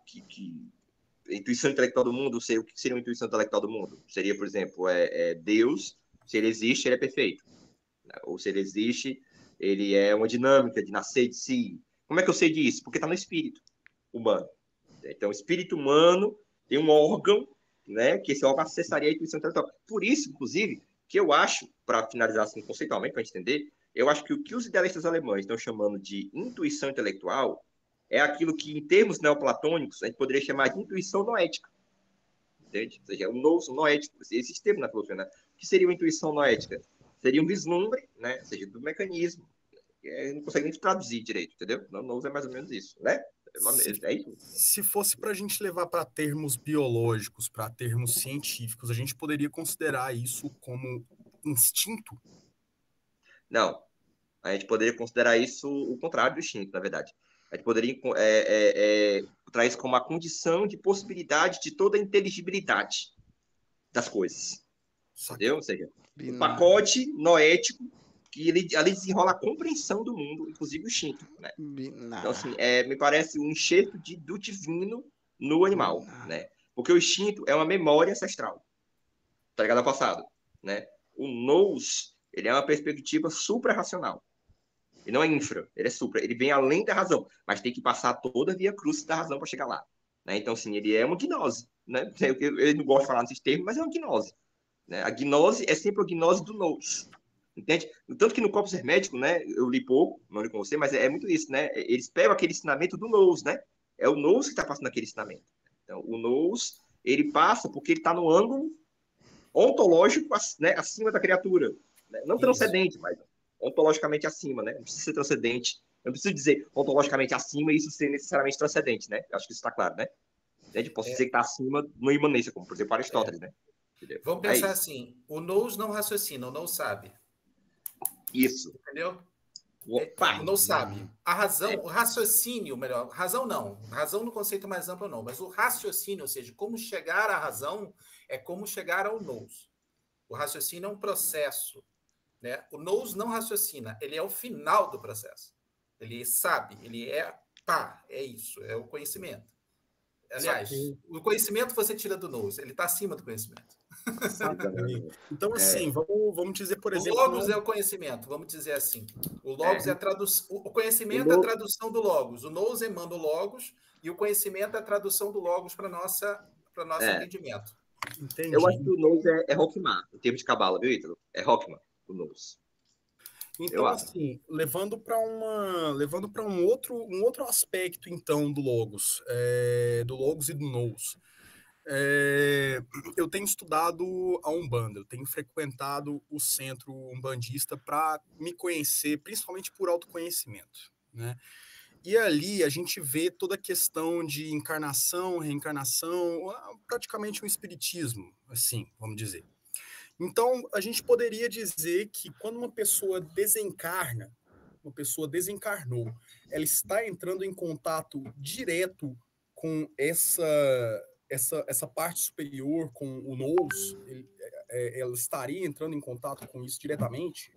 Speaker 2: a intuição intelectual do mundo, o que seria uma intuição intelectual do mundo? Seria, por exemplo, Deus, se ele existe, ele é perfeito. Né? Ou se ele existe, ele é uma dinâmica de nascer de si. Como é que eu sei disso? Porque está no espírito humano. Então, o espírito humano tem um órgão, né, que esse órgão acessaria a intuição intelectual. Por isso, inclusive, que eu acho, para finalizar assim conceitualmente, para a gente entender, eu acho que o que os idealistas alemães estão chamando de intuição intelectual é aquilo que, em termos neoplatônicos, a gente poderia chamar de intuição noética. Entende? Ou seja, um nous noético. Existe termo na filosofia, né? O que seria uma intuição noética? Seria um vislumbre, né? Ou seja, do mecanismo. Não consegue nem traduzir direito, entendeu? Não, nous é mais ou menos isso, né?
Speaker 1: Se fosse para a gente levar para termos biológicos, para termos científicos, a gente poderia considerar isso como instinto?
Speaker 2: Não. A gente poderia considerar isso o contrário do instinto, na verdade. A gente poderia trazer isso como uma condição de possibilidade de toda a inteligibilidade das coisas. Entendeu? Ou seja, um pacote noético que ali desenrola a compreensão do mundo, inclusive o instinto. Né? Então, assim, me parece um enxerto do divino no animal. Né? Porque o instinto é uma memória ancestral. Tá ligado ao passado. Né? O nous, ele é uma perspectiva supra-racional. Ele não é infra, ele é supra. Ele vem além da razão, mas tem que passar toda a via cruz da razão para chegar lá. Né? Então, assim, ele é uma gnose. Né? Eu não gosto de falar nesses termos, mas é uma gnose. Né? A gnose é sempre a gnose do nous. Entende? Tanto que no Corpus Hermético, né, eu li pouco, não li com você, mas é muito isso, né? Eles pegam aquele ensinamento do nous, né? É o nous que está passando aquele ensinamento. Então, o nous, ele passa porque ele está no ângulo ontológico, né, acima da criatura. Né? Não transcendente, mas ontologicamente acima, né? Não precisa ser transcendente. Eu não preciso dizer ontologicamente acima e isso ser necessariamente transcendente, né? Acho que isso está claro, né? Eu posso dizer que está acima numa imanência, como, por exemplo, Aristóteles, né? Entendeu?
Speaker 4: Vamos pensar assim, o nous não raciocina, o nous sabe.
Speaker 2: Isso.
Speaker 4: Entendeu?
Speaker 2: Opa.
Speaker 4: O nous sabe. A razão, o raciocínio, melhor, razão não. Razão no conceito mais amplo não, mas o raciocínio, ou seja, como chegar à razão é como chegar ao nous. O raciocínio é um processo. Né? O nous não raciocina, ele é o final do processo. Ele sabe, ele é isso, é o conhecimento. Aliás, o conhecimento você tira do nous, ele está acima do conhecimento.
Speaker 1: Então, assim, vamos dizer, por exemplo...
Speaker 4: O logos é o conhecimento, vamos dizer assim. O logos é a tradução... O conhecimento é a tradução do logos. O nous emana o logos e o conhecimento é a tradução do logos para nosso entendimento.
Speaker 1: Entendi.
Speaker 2: Eu acho que o nous é Rockmar, em termos de cabala, viu, Ítalo? É Rockmar, o nous.
Speaker 1: Então, assim, levando para um outro aspecto, então, do Logos e do Nous. Eu tenho estudado a Umbanda, eu tenho frequentado o centro umbandista para me conhecer, principalmente por autoconhecimento, né? E ali a gente vê toda a questão de encarnação, reencarnação, praticamente um espiritismo, assim, vamos dizer. Então, a gente poderia dizer que quando uma pessoa desencarnou, ela está entrando em contato direto com essa parte superior, com o nous, ela estaria entrando em contato com isso diretamente?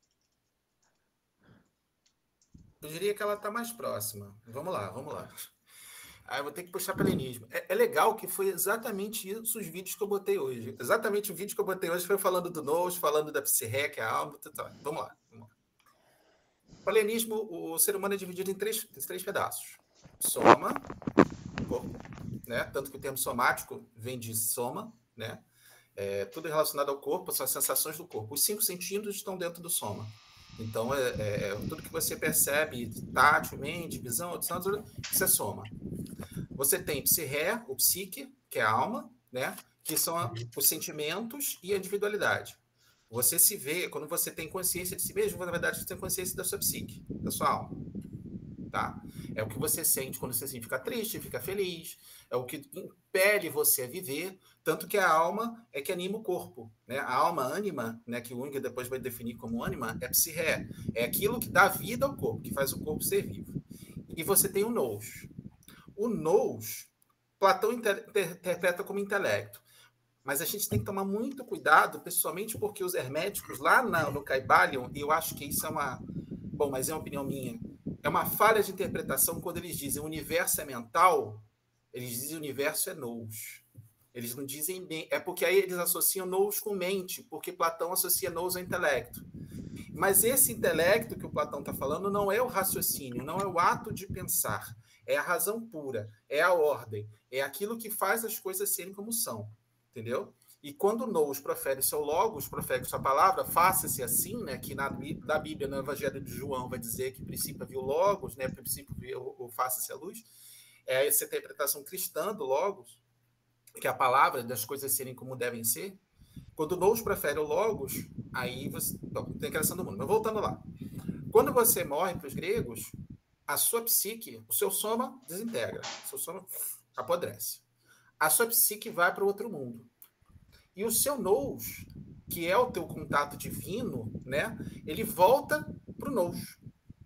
Speaker 4: Eu diria que ela está mais próxima. Vamos lá, vamos lá. Aí eu vou ter que puxar pelenismo. É legal que foi exatamente isso os vídeos que eu botei hoje. Exatamente o vídeo que eu botei hoje foi falando do nous, falando da psirré, que é a alma. Vamos lá. Palenismo, o ser humano é dividido em três pedaços. Soma, corpo, né? Tanto que o termo somático vem de soma, né? Tudo relacionado ao corpo, são as sensações do corpo. Os 5 sentidos estão dentro do soma. Então, tudo que você percebe, tátil, mente, visão, audição, isso é soma. Você tem psirré, o psique, que é a alma, né? Que são os sentimentos e a individualidade. Você se vê, quando você tem consciência de si mesmo, na verdade, você tem consciência da sua psique, da sua alma. Tá? É o que você sente quando você fica triste, fica feliz, é o que impele você a viver, tanto que a alma é que anima o corpo. Né? A alma ânima, né, que o Jung depois vai definir como ânima, é psirré. É aquilo que dá vida ao corpo, que faz o corpo ser vivo. E você tem o nous. O nous, Platão interpreta como intelecto. Mas a gente tem que tomar muito cuidado, pessoalmente, porque os herméticos, lá no Kybalion, e eu acho que isso é uma... Bom, mas é uma opinião minha. É uma falha de interpretação quando eles dizem o universo é mental, eles dizem o universo é nous. Eles não dizem bem. É porque aí eles associam nous com mente, porque Platão associa nous ao intelecto. Mas esse intelecto que o Platão está falando não é o raciocínio, não é o ato de pensar. É a razão pura, é a ordem, é aquilo que faz as coisas serem como são. Entendeu? E quando o nous profere o seu logos, profere sua palavra, faça-se assim, né? Que na Bíblia, no Evangelho de João, vai dizer que princípio viu logos, né? Princípio viu o faça-se a luz. É essa interpretação cristã do logos, que é a palavra das coisas serem como devem ser. Quando o nous profere o logos, aí você tem a criação do mundo. Mas voltando lá. Quando você morre para os gregos, a sua psique, o seu soma desintegra, o seu soma apodrece. A sua psique vai para o outro mundo. E o seu nous, que é o teu contato divino, né? Ele volta para o nous.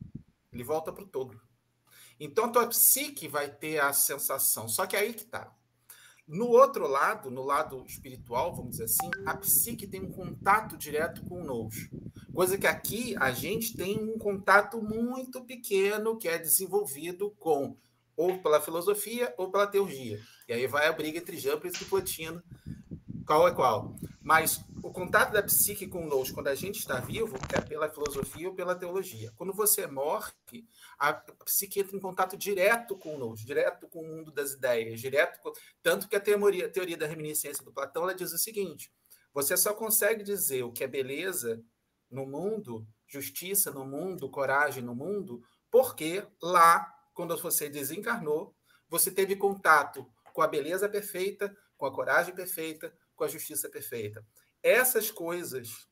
Speaker 4: Ele volta para o todo. Então, a tua psique vai ter a sensação. Só que aí que está. No outro lado, no lado espiritual, vamos dizer assim, a psique tem um contato direto com o nous. Coisa que aqui a gente tem um contato muito pequeno que é desenvolvido com ou pela filosofia ou pela teurgia. E aí vai a briga entre Jambres e Plotino, qual é qual. Mas o contato da psique com o nous, quando a gente está vivo, é pela filosofia ou pela teologia. Quando você morre, a psique entra em contato direto com o nous, direto com o mundo das ideias, tanto que a teoria da reminiscência do Platão, ela diz o seguinte: você só consegue dizer o que é beleza no mundo, justiça no mundo, coragem no mundo, porque lá, quando você desencarnou, você teve contato com a beleza perfeita, com a coragem perfeita, com a justiça perfeita. Essas coisas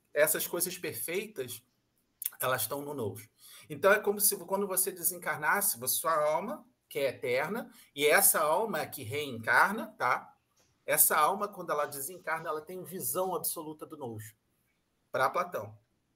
Speaker 4: perfeitas, elas estão no nous. Então, é como se quando você desencarnasse, sua alma, que é eterna, e essa alma é que reencarna, tá? Essa alma, quando ela desencarna, ela tem visão absoluta do nous, para Platão.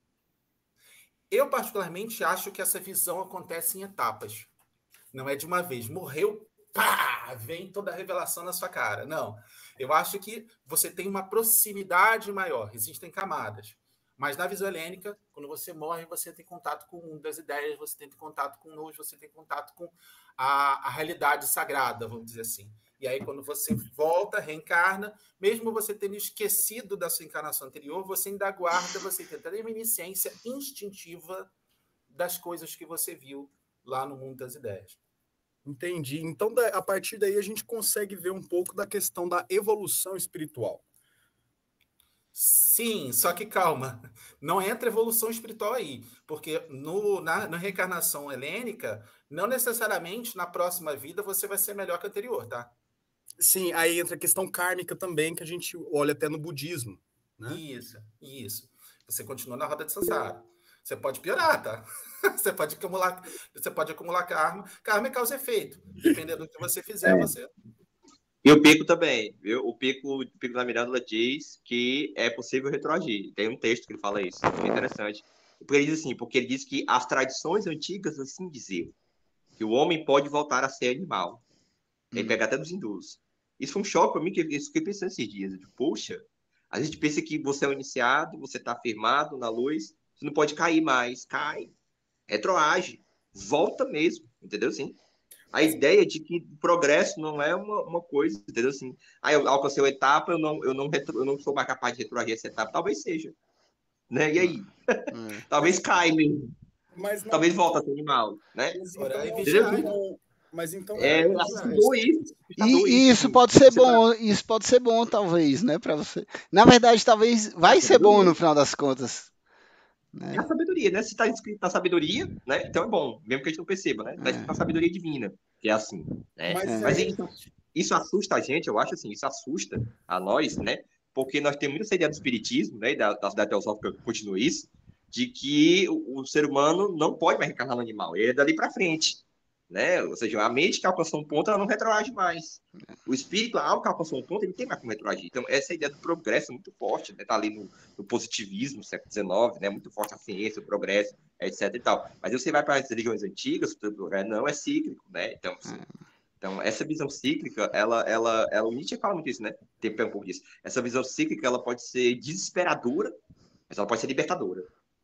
Speaker 4: Eu, particularmente, acho que essa visão acontece em etapas. Não é de uma vez. Morreu, pá, vem toda a revelação na sua cara. Não. Eu acho que você tem uma proximidade maior. Existem camadas. Mas na visão helênica, quando você morre, você tem contato com o mundo das ideias, você tem contato com o nous, você tem contato com a realidade sagrada, vamos dizer assim. E aí, quando você volta, reencarna, mesmo você tendo esquecido da sua encarnação anterior, você ainda guarda, você tem a reminiscência instintiva das coisas que você viu lá no mundo das ideias.
Speaker 1: Entendi. Então, a partir daí, a gente consegue ver um pouco da questão da evolução espiritual.
Speaker 4: Sim, só que calma, não entra evolução espiritual aí, porque na reencarnação helênica, não necessariamente na próxima vida você vai ser melhor que a anterior, tá?
Speaker 1: Sim, aí entra a questão kármica também, que a gente olha até no budismo, né?
Speaker 4: Isso. Você continua na roda de samsara. Você pode piorar, tá? Você pode acumular karma. Karma é causa e efeito. Dependendo do que você fizer, você...
Speaker 2: E o Pico também, viu? O Pico da Mirândola diz que é possível retroagir. Tem um texto que ele fala isso, muito interessante. Porque ele diz assim, porque ele diz que as tradições antigas assim diziam que o homem pode voltar a ser animal. Ele pega até dos hindus. Isso foi um choque para mim, que eu fiquei pensando esses dias. Eu digo, poxa, a gente pensa que você é um iniciado, você está firmado na luz, você não pode cair mais. Cai, retroage, volta mesmo, entendeu? Assim, a ideia de que progresso não é uma coisa, entendeu? Assim, eu alcancei uma etapa, eu não sou mais capaz de retroagir essa etapa. Talvez seja, né? E aí? Talvez caia mesmo. Talvez volte a ser animal, né?
Speaker 1: Mas então
Speaker 2: assustador isso.
Speaker 3: E isso pode ser bom, talvez, né, para você. Na verdade, talvez vai ser bom no final das contas.
Speaker 2: É a sabedoria, né? Se está escrito na sabedoria, né? Então é bom, mesmo que a gente não perceba, né? Está escrito na sabedoria divina, que é assim, né? Mas isso assusta a gente, eu acho assim, isso assusta a nós, né? Porque nós temos muita ideia do espiritismo, né? E da sociedade teosófica continua isso, de que o ser humano não pode mais reencarnar no animal, ele é dali para frente, né? Ou seja, a mente que alcançou um ponto, ela não retroage mais. O espírito, a alma que alcançou um ponto, ele tem mais como retroagir. Então, essa ideia do progresso é muito forte, né? Tá ali no positivismo, no século XIX, né? Muito forte a ciência, o progresso, etc e tal. Mas você vai para as religiões antigas, não é cíclico, né? Então, assim, essa visão cíclica, o Nietzsche fala muito isso, né? Tem um pouco disso. Essa visão cíclica, ela pode ser desesperadora, mas ela pode ser libertadora,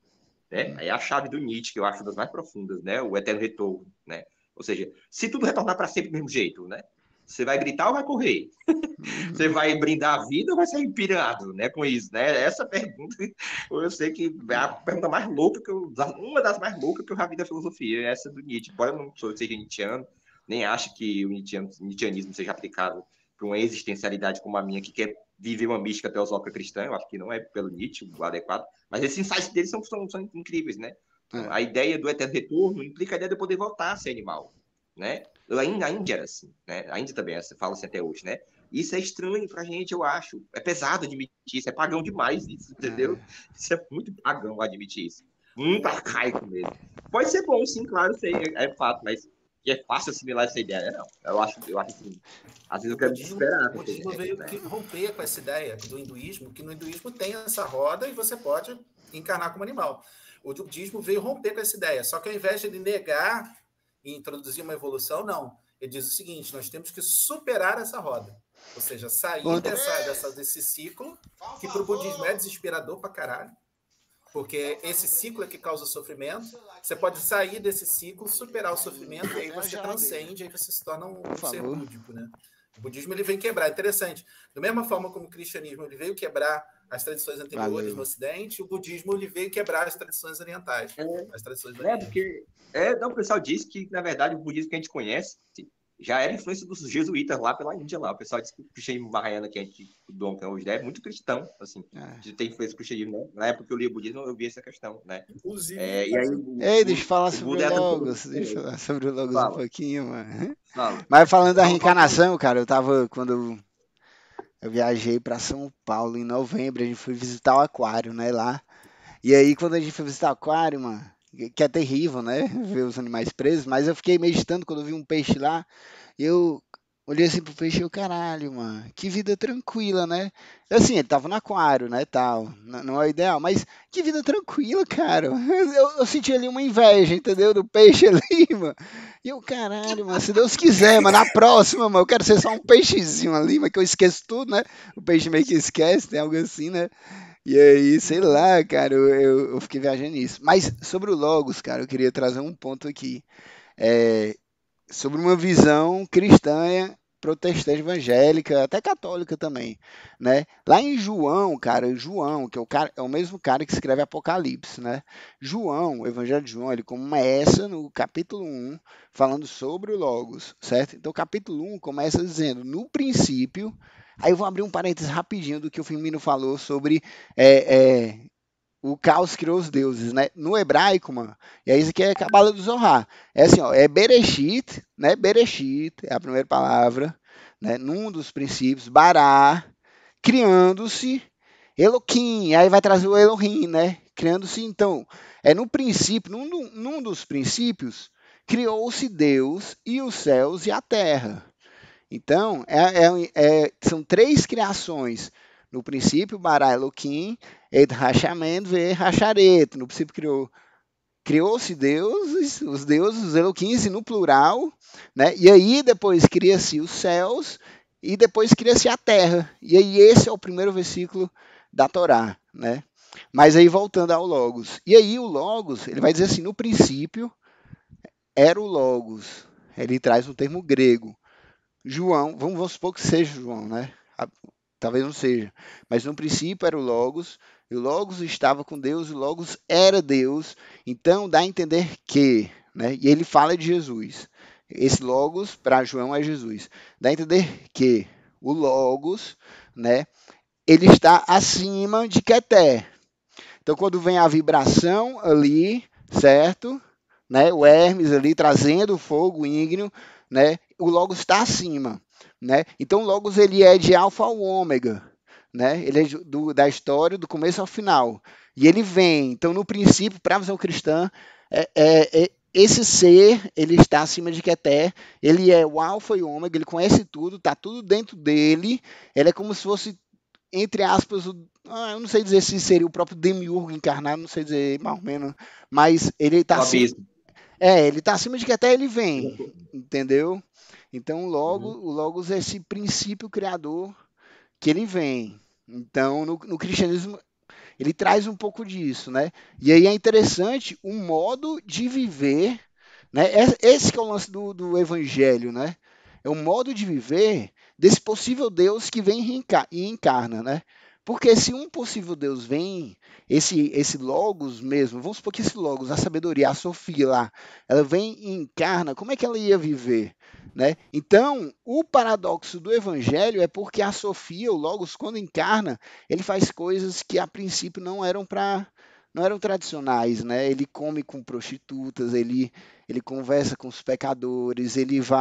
Speaker 2: né? É a chave do Nietzsche, que eu acho das mais profundas, né? O eterno retorno, né? Ou seja, se tudo retornar para sempre do mesmo jeito, né? Você vai gritar ou vai correr? Você vai brindar a vida ou vai ser empirado, né? Com isso, né? Essa pergunta, eu sei que é a pergunta mais louca uma das mais loucas que eu já vi da filosofia, é essa do Nietzsche. Embora eu não seja nietzschiano, nem acho que o nietzschianismo seja aplicado para uma existencialidade como a minha, que quer viver uma mística teosófica cristã, eu acho que não é pelo Nietzsche o adequado, mas esses insights deles são incríveis, né? Então, a ideia do eterno retorno implica a ideia de poder voltar a ser animal, né? A Índia era assim, né? A Índia também fala assim até hoje, né? Isso é estranho pra gente, eu acho. É pesado admitir isso, é pagão demais isso, entendeu? Isso é muito pagão admitir isso. Muito arcaico mesmo. Pode ser bom, sim, claro, sei, é fato, mas que é fácil assimilar essa ideia, não. Eu acho assim, às vezes eu quero esperar.
Speaker 4: O budismo veio romper com essa ideia do hinduísmo, que no hinduísmo tem essa roda e você pode encarnar como animal. O budismo veio romper com essa ideia, só que ao invés de ele negar e introduzir uma evolução, não. Ele diz o seguinte, nós temos que superar essa roda. Ou seja, sair desse ciclo, que para o budismo é desesperador pra caralho, porque esse ciclo é que causa sofrimento. Você pode sair desse ciclo, superar o sofrimento, e aí você transcende, aí você se torna um ser búdico, né? O budismo ele vem quebrar, interessante. Da mesma forma como o cristianismo ele veio quebrar as tradições anteriores no Ocidente, o budismo ele veio quebrar as tradições orientais. As tradições
Speaker 2: porque o pessoal diz que, na verdade, o budismo que a gente conhece já era influência dos jesuítas lá pela Índia lá. O pessoal diz que o cristianismo mahayana que a gente hoje é muito cristão, assim. Tem influência do cristianismo, né? Na época que eu li o budismo, eu vi essa questão, né?
Speaker 1: Inclusive...
Speaker 3: deixa eu falar sobre o Logos. Deixa eu falar sobre o Logos um pouquinho, mano. Mas falando da reencarnação, cara, quando eu viajei para São Paulo em novembro, a gente foi visitar o aquário, né, lá. E aí, quando a gente foi visitar o aquário, mano, que é terrível, né, ver os animais presos, mas eu fiquei meditando quando eu vi um peixe lá, eu olhei assim pro peixe e eu, caralho, mano, que vida tranquila, né? Assim, ele tava no aquário, né, tal, não é o ideal, mas que vida tranquila, cara. Eu senti ali uma inveja, entendeu, do peixe ali, mano. E eu, caralho, mano, se Deus quiser, mano, na próxima, mano, eu quero ser só um peixezinho ali, mas que eu esqueço tudo, né? O peixe meio que esquece, tem algo assim, né? E aí, sei lá, cara, eu fiquei viajando nisso. Mas sobre o Logos, cara, eu queria trazer um ponto aqui. Sobre uma visão cristã protestante evangélica, até católica também, né? Lá em João, cara, João, que é o mesmo cara que escreve Apocalipse, né? João, o Evangelho de João, ele começa no capítulo 1, falando sobre o Logos, certo? Então, o capítulo 1 começa dizendo, no princípio, aí eu vou abrir um parênteses rapidinho do que o Firmino falou sobre o caos criou os deuses, né? No hebraico, mano, e aí isso aqui é Cabala do Zohar. É assim, ó, é Bereshit, né? Bereshit é a primeira palavra, né? Num dos princípios, Bará, criando-se Elohim, aí vai trazer o Elohim, né? Criando-se, então, no princípio, num dos princípios, criou-se Deus e os céus e a terra. Então, são três criações. No princípio, bara Elohim, et hachamem ve hacharet. No princípio criou-se Deus, os deuses, os Elohims, no plural, né? E aí depois cria-se os céus e depois cria-se a terra. E aí esse é o primeiro versículo da Torá, né? Mas aí voltando ao Logos. E aí o Logos, ele vai dizer assim, no princípio era o Logos. Ele traz um termo grego. João, vamos supor que seja João, né? Talvez não seja. Mas no princípio era o Logos, e o Logos estava com Deus, e o Logos era Deus. Então dá a entender que, né? E ele fala de Jesus. Esse Logos, para João, é Jesus. Dá a entender que o Logos, né? Ele está acima de Keter. Então quando vem a vibração ali, certo? Né? O Hermes ali trazendo o fogo ígneo, né? O Logos está acima, né? Então o Logos ele é de alfa ao ômega, né? Ele é da história do começo ao final. E ele vem, então no princípio, para a visão cristã, esse ser, ele está acima de Keter, ele é o alfa e o ômega, ele conhece tudo, está tudo dentro dele, ele é como se fosse, entre aspas, eu não sei dizer se seria o próprio Demiurgo encarnado, não sei dizer mais ou menos, mas ele está acima, ele tá acima de que até ele vem, entendeu? Então, o Logos é esse princípio criador que ele vem. Então, no cristianismo, ele traz um pouco disso, né? E aí é interessante o modo de viver, né? Esse que é o lance do evangelho, né? É o modo de viver desse possível Deus que vem e encarna, né? Porque se um possível Deus vem, esse Logos mesmo, vamos supor que esse Logos, a sabedoria, a Sofia lá, ela vem e encarna, como é que ela ia viver? Né? Então, o paradoxo do evangelho é porque a Sofia, o Logos, quando encarna, ele faz coisas que a princípio não eram tradicionais, né? Ele come com prostitutas, ele conversa com os pecadores,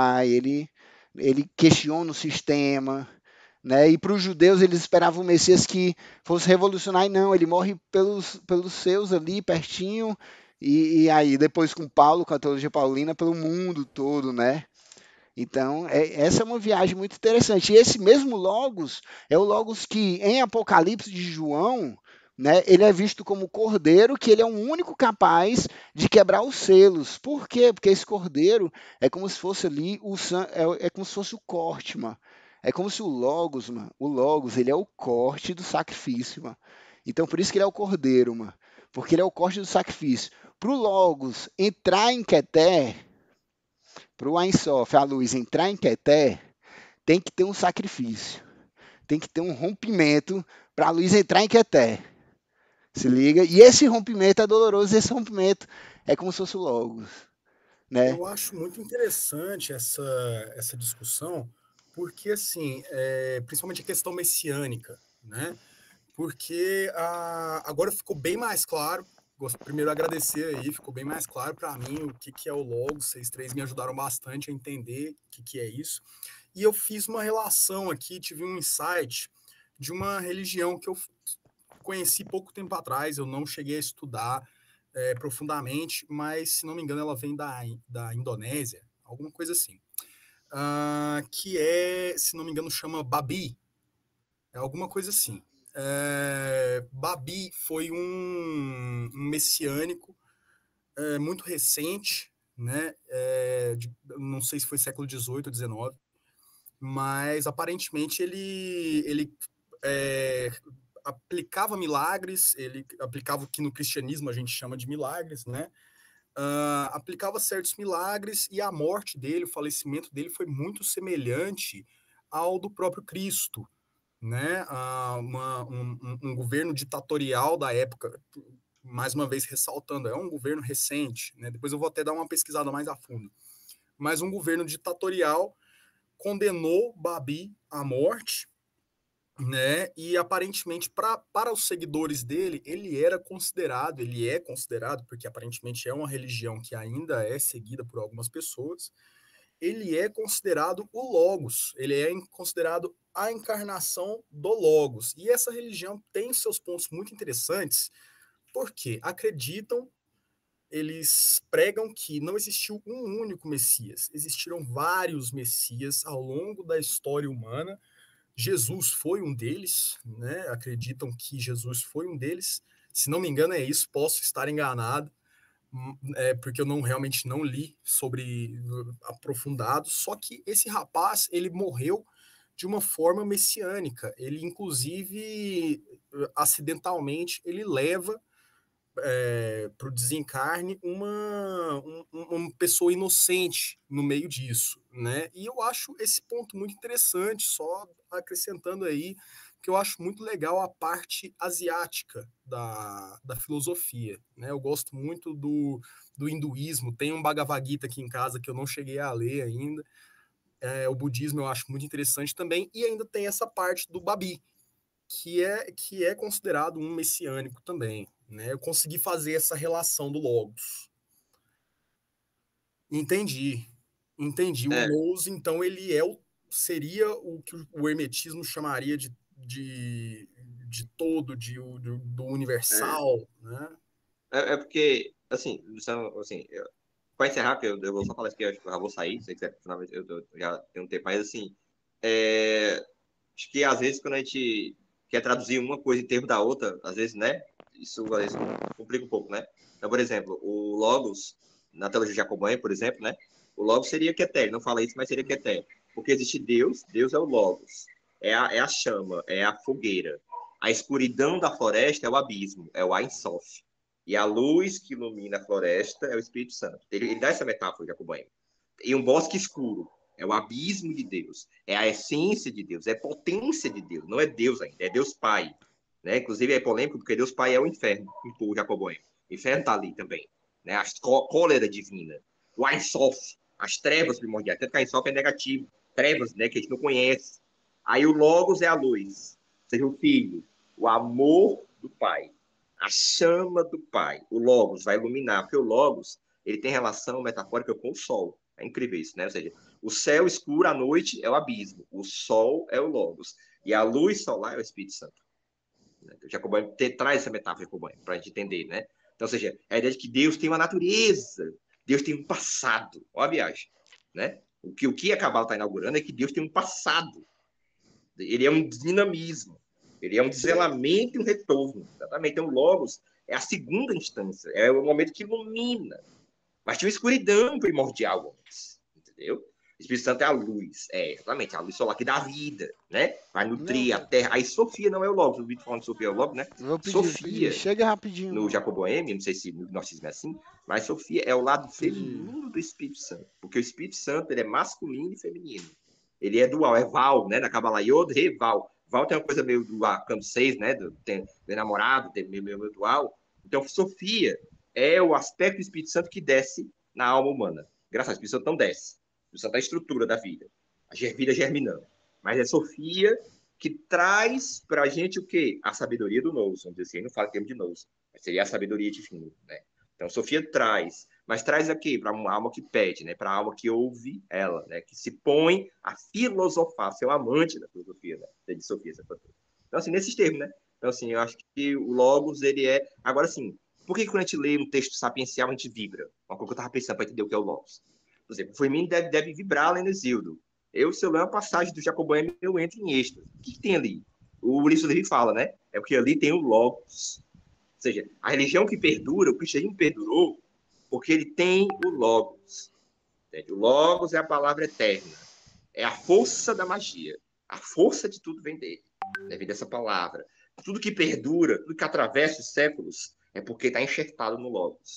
Speaker 3: ele questiona o sistema, né? E para os judeus eles esperavam um Messias que fosse revolucionar, e não, ele morre pelos seus ali pertinho, e aí depois com Paulo, com a teologia paulina, pelo mundo todo, né? Então, essa é uma viagem muito interessante. E esse mesmo Logos é o Logos que, em Apocalipse de João, né, ele é visto como cordeiro, que ele é o único capaz de quebrar os selos. Por quê? Porque esse cordeiro é como se fosse ali é como se fosse o corte, mano. É como se o Logos, mano, ele é o corte do sacrifício, mano. Então, por isso que ele é o cordeiro, mano. Porque ele é o corte do sacrifício. Para o Logos entrar em Keter, para o Ein Sof, a luz, entrar em Keter, tem que ter um sacrifício. Tem que ter um rompimento para a luz entrar em Keter. Se liga? E esse rompimento é doloroso, esse rompimento é como se fosse o Logos. Né?
Speaker 1: Eu acho muito interessante essa discussão, porque, assim, principalmente a questão messiânica, né? Porque agora ficou bem mais claro. Primeiro agradecer aí, ficou bem mais claro para mim o que é o Logos. Vocês três me ajudaram bastante a entender o que é isso. E eu fiz uma relação aqui, tive um insight de uma religião que eu conheci pouco tempo atrás, eu não cheguei a estudar profundamente, mas, se não me engano, ela vem da Indonésia, alguma coisa assim. Que se não me engano, chama Babi. É alguma coisa assim. Babi foi um messiânico muito recente, né? Não sei se foi século XVIII ou XIX, mas aparentemente ele aplicava milagres, ele aplicava o que no cristianismo a gente chama de milagres, né? aplicava certos milagres e a morte dele, o falecimento dele foi muito semelhante ao do próprio Cristo, né? Um governo ditatorial da época, mais uma vez ressaltando, é um governo recente, né? Depois eu vou até dar uma pesquisada mais a fundo, mas um governo ditatorial condenou Babi à morte, né? E aparentemente para os seguidores dele, ele é considerado, porque aparentemente é uma religião que ainda é seguida por algumas pessoas, ele é considerado o Logos, ele é considerado a encarnação do Logos. E essa religião tem seus pontos muito interessantes, porque eles pregam que não existiu um único Messias, existiram vários Messias ao longo da história humana. Jesus foi um deles, né? Acreditam que Jesus foi um deles. Se não me engano, é isso, posso estar enganado, porque eu realmente não li sobre aprofundado. Só que esse rapaz, ele morreu de uma forma messiânica. Ele, inclusive, acidentalmente, ele leva para o desencarne uma pessoa inocente no meio disso, né? E eu acho esse ponto muito interessante, só acrescentando aí, que eu acho muito legal a parte asiática da filosofia, né? Eu gosto muito do hinduísmo, tem um Bhagavad Gita aqui em casa que eu não cheguei a ler ainda, o budismo eu acho muito interessante também, e ainda tem essa parte do Babi, que é considerado um messiânico também, né? Eu consegui fazer essa relação do Logos. Entendi. O
Speaker 2: É,
Speaker 1: Logos, então, seria o que o hermetismo chamaria de todo, do
Speaker 2: é,
Speaker 1: universal, né?
Speaker 2: é porque, assim, para encerrar, que eu vou só falar isso que eu acho que eu já vou sair, se você quiser continuar, eu já tenho um tempo, mas assim, é, acho que às vezes quando a gente quer traduzir uma coisa em termos da outra, às vezes, né, isso às vezes complica um pouco, né? Então, por exemplo, o Logos, na teologia jacobã, por exemplo, né, o Logos seria Keter, não fala isso, mas seria Keter, porque existe Deus, Deus é o Logos, é a chama, é a fogueira, a escuridão da floresta é o abismo, é o Ein Sof. E a luz que ilumina a floresta é o Espírito Santo. Ele dá essa metáfora, Jacobã. E um bosque escuro é o abismo de Deus, é a essência de Deus, é a potência de Deus, não é Deus ainda, é Deus Pai. Né? Inclusive é polêmico porque Deus Pai é o inferno, o Jacobã. O inferno está ali também. Né? A cólera divina, o Ein Sof, as trevas primordiais. Tanto que Ein Sof é negativo, trevas, né, que a gente não conhece. Aí o Logos é a luz, ou seja, o Filho, o amor do Pai, a chama do Pai. O Logos vai iluminar, porque o Logos ele tem relação metafórica com o Sol. É incrível isso, né? Ou seja, o céu escuro à noite é o abismo, o Sol é o Logos, e a luz solar é o Espírito Santo. Jacobã traz essa metáfora para a gente entender, né? Então, ou seja, a ideia de que Deus tem uma natureza, Deus tem um passado. Olha a viagem, né? O que a Cabala está inaugurando é que Deus tem um passado. Ele é um dinamismo, ele é um desvelamento e um retorno. Exatamente. Então, o Logos é a segunda instância, é o momento que ilumina. Mas tinha uma escuridão primordial antes, entendeu? O Espírito Santo é a luz, exatamente, a luz solar que dá vida, né? Vai
Speaker 3: Não,
Speaker 2: nutrir a terra. Aí Sofia não é o Logos, o vídeo falando de Sofia é o Logos, né?
Speaker 3: vou pedir.
Speaker 2: Sofia,
Speaker 3: Chega rapidinho.
Speaker 2: no Jacoboêmio, não sei se no gnosticismo é assim, mas Sofia é o lado
Speaker 3: Pedir.
Speaker 2: feminino do Espírito Santo, porque o Espírito Santo ele é masculino e feminino. Ele é dual, é Val, né? Na Kabbalah Yod, Re, Val. Val tem uma coisa meio do Campo 6, né? Tem namorado, tem meio dual. Então, Sofia é o aspecto do Espírito Santo que desce na alma humana. Graças a Deus, o Espírito Santo não desce. O Espírito Santo é a estrutura da vida. A vida germinando. Mas é Sofia que traz para a gente o quê? A sabedoria do Nous. Vamos dizer assim, não fala em termos de Nous, mas seria a sabedoria divina, né? Então, Sofia traz, mas traz aqui para uma alma que pede, né? Para a alma que ouve ela, né? Que se põe a filosofar, ser o amante da filosofia, né? De Sofia. Então, assim, nesses termos, né? Então, assim, eu acho que o Logos, ele é... Agora, assim, por que quando a gente lê um texto sapiencial, a gente vibra? Uma coisa que eu estava pensando para entender o que é o Logos. Por exemplo, o Firmino deve vibrar lá em Exildo. Se eu ler uma passagem do Jacobã, eu entro em êxtase. O que tem ali? O Ulisses Levi fala, né? É porque ali tem o Logos. Ou seja, a religião que perdura, o cristianismo perdurou, porque ele tem o Logos. Entende? O Logos é a palavra eterna. É a força da magia. A força de tudo vem dele. Vem dessa palavra. Tudo que perdura, tudo que atravessa os séculos, é porque está enxertado no Logos.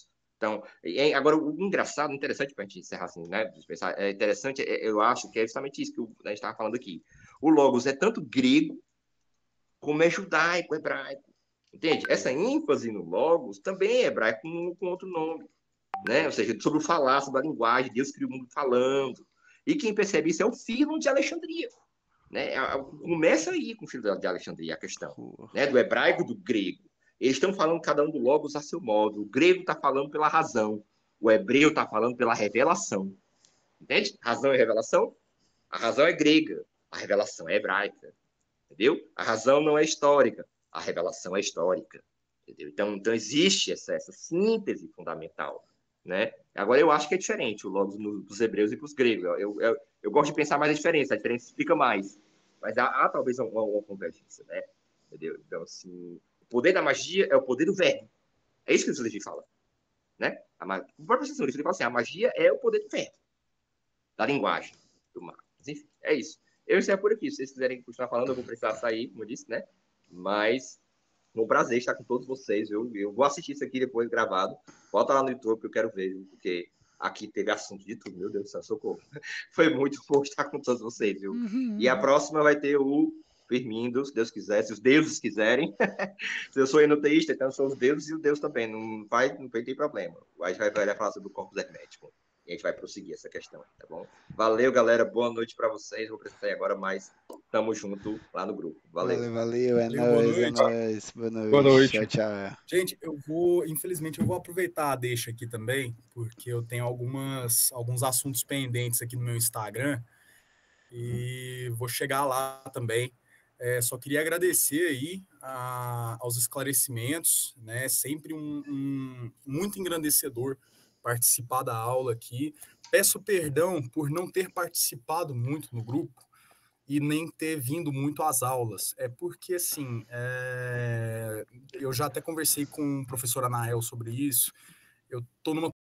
Speaker 2: Então, agora, o engraçado, interessante para a gente encerrar assim, né? Pensar, é interessante, eu acho que é justamente isso que a gente estava falando aqui. O Logos é tanto grego como é judaico, hebraico. Entende? Essa ênfase no Logos também é hebraico com outro nome. Né? Ou seja, sobre o falar, sobre a linguagem, Deus criou o mundo falando. E quem percebe isso é o Filo de Alexandria. Né? Começa aí com o Filo de Alexandria a questão. Né? Do hebraico e do grego. Eles estão falando cada um do Logos a seu modo. O grego está falando pela razão. O hebreu está falando pela revelação. Entende? Razão e revelação? A razão é grega. A revelação é hebraica. Entendeu? A razão não é histórica. A revelação é histórica. Entendeu? Então existe essa síntese fundamental. Né? Agora, eu acho que é diferente o Logos dos hebreus e para os gregos. Eu gosto de pensar mais a diferença explica mais. Mas há talvez uma convergência. Né? Entendeu? Então, assim, o poder da magia é o poder do verbo. É isso que o Sylvie fala. Né? O próprio Sylvie fala assim, a magia é o poder do verbo, da linguagem, do mar. Mas, enfim, é isso. Eu encerro por aqui. Se vocês quiserem continuar falando, eu vou precisar sair, como eu disse, né? Mas um prazer estar com todos vocês. Eu vou assistir isso aqui depois gravado. Volta lá no YouTube que eu quero ver, porque aqui teve assunto de tudo. Meu Deus do céu, socorro. Foi muito bom estar com todos vocês, viu? E a próxima vai ter o Firmindo, se Deus quiser, se os deuses quiserem. Eu sou enoteísta, então sou os deuses e o Deus também. Não tem problema. A gente vai falar sobre o corpus hermético. E a gente vai prosseguir essa questão, tá bom? Valeu, galera. Boa noite para vocês. Vou precisar ir agora, mas tamo junto lá no grupo. Valeu.
Speaker 3: Valeu. É nóis, é nóis. Boa noite.
Speaker 5: Boa noite.
Speaker 3: Tchau, tchau.
Speaker 1: Gente, infelizmente, eu vou aproveitar a deixa aqui também, porque eu tenho alguns assuntos pendentes aqui no meu Instagram e vou chegar lá também. Só queria agradecer aí aos esclarecimentos, né? Sempre muito engrandecedor participar da aula aqui. Peço perdão por não ter participado muito no grupo e nem ter vindo muito às aulas. É porque, assim, eu já até conversei com o professor Anael sobre isso. Eu estou numa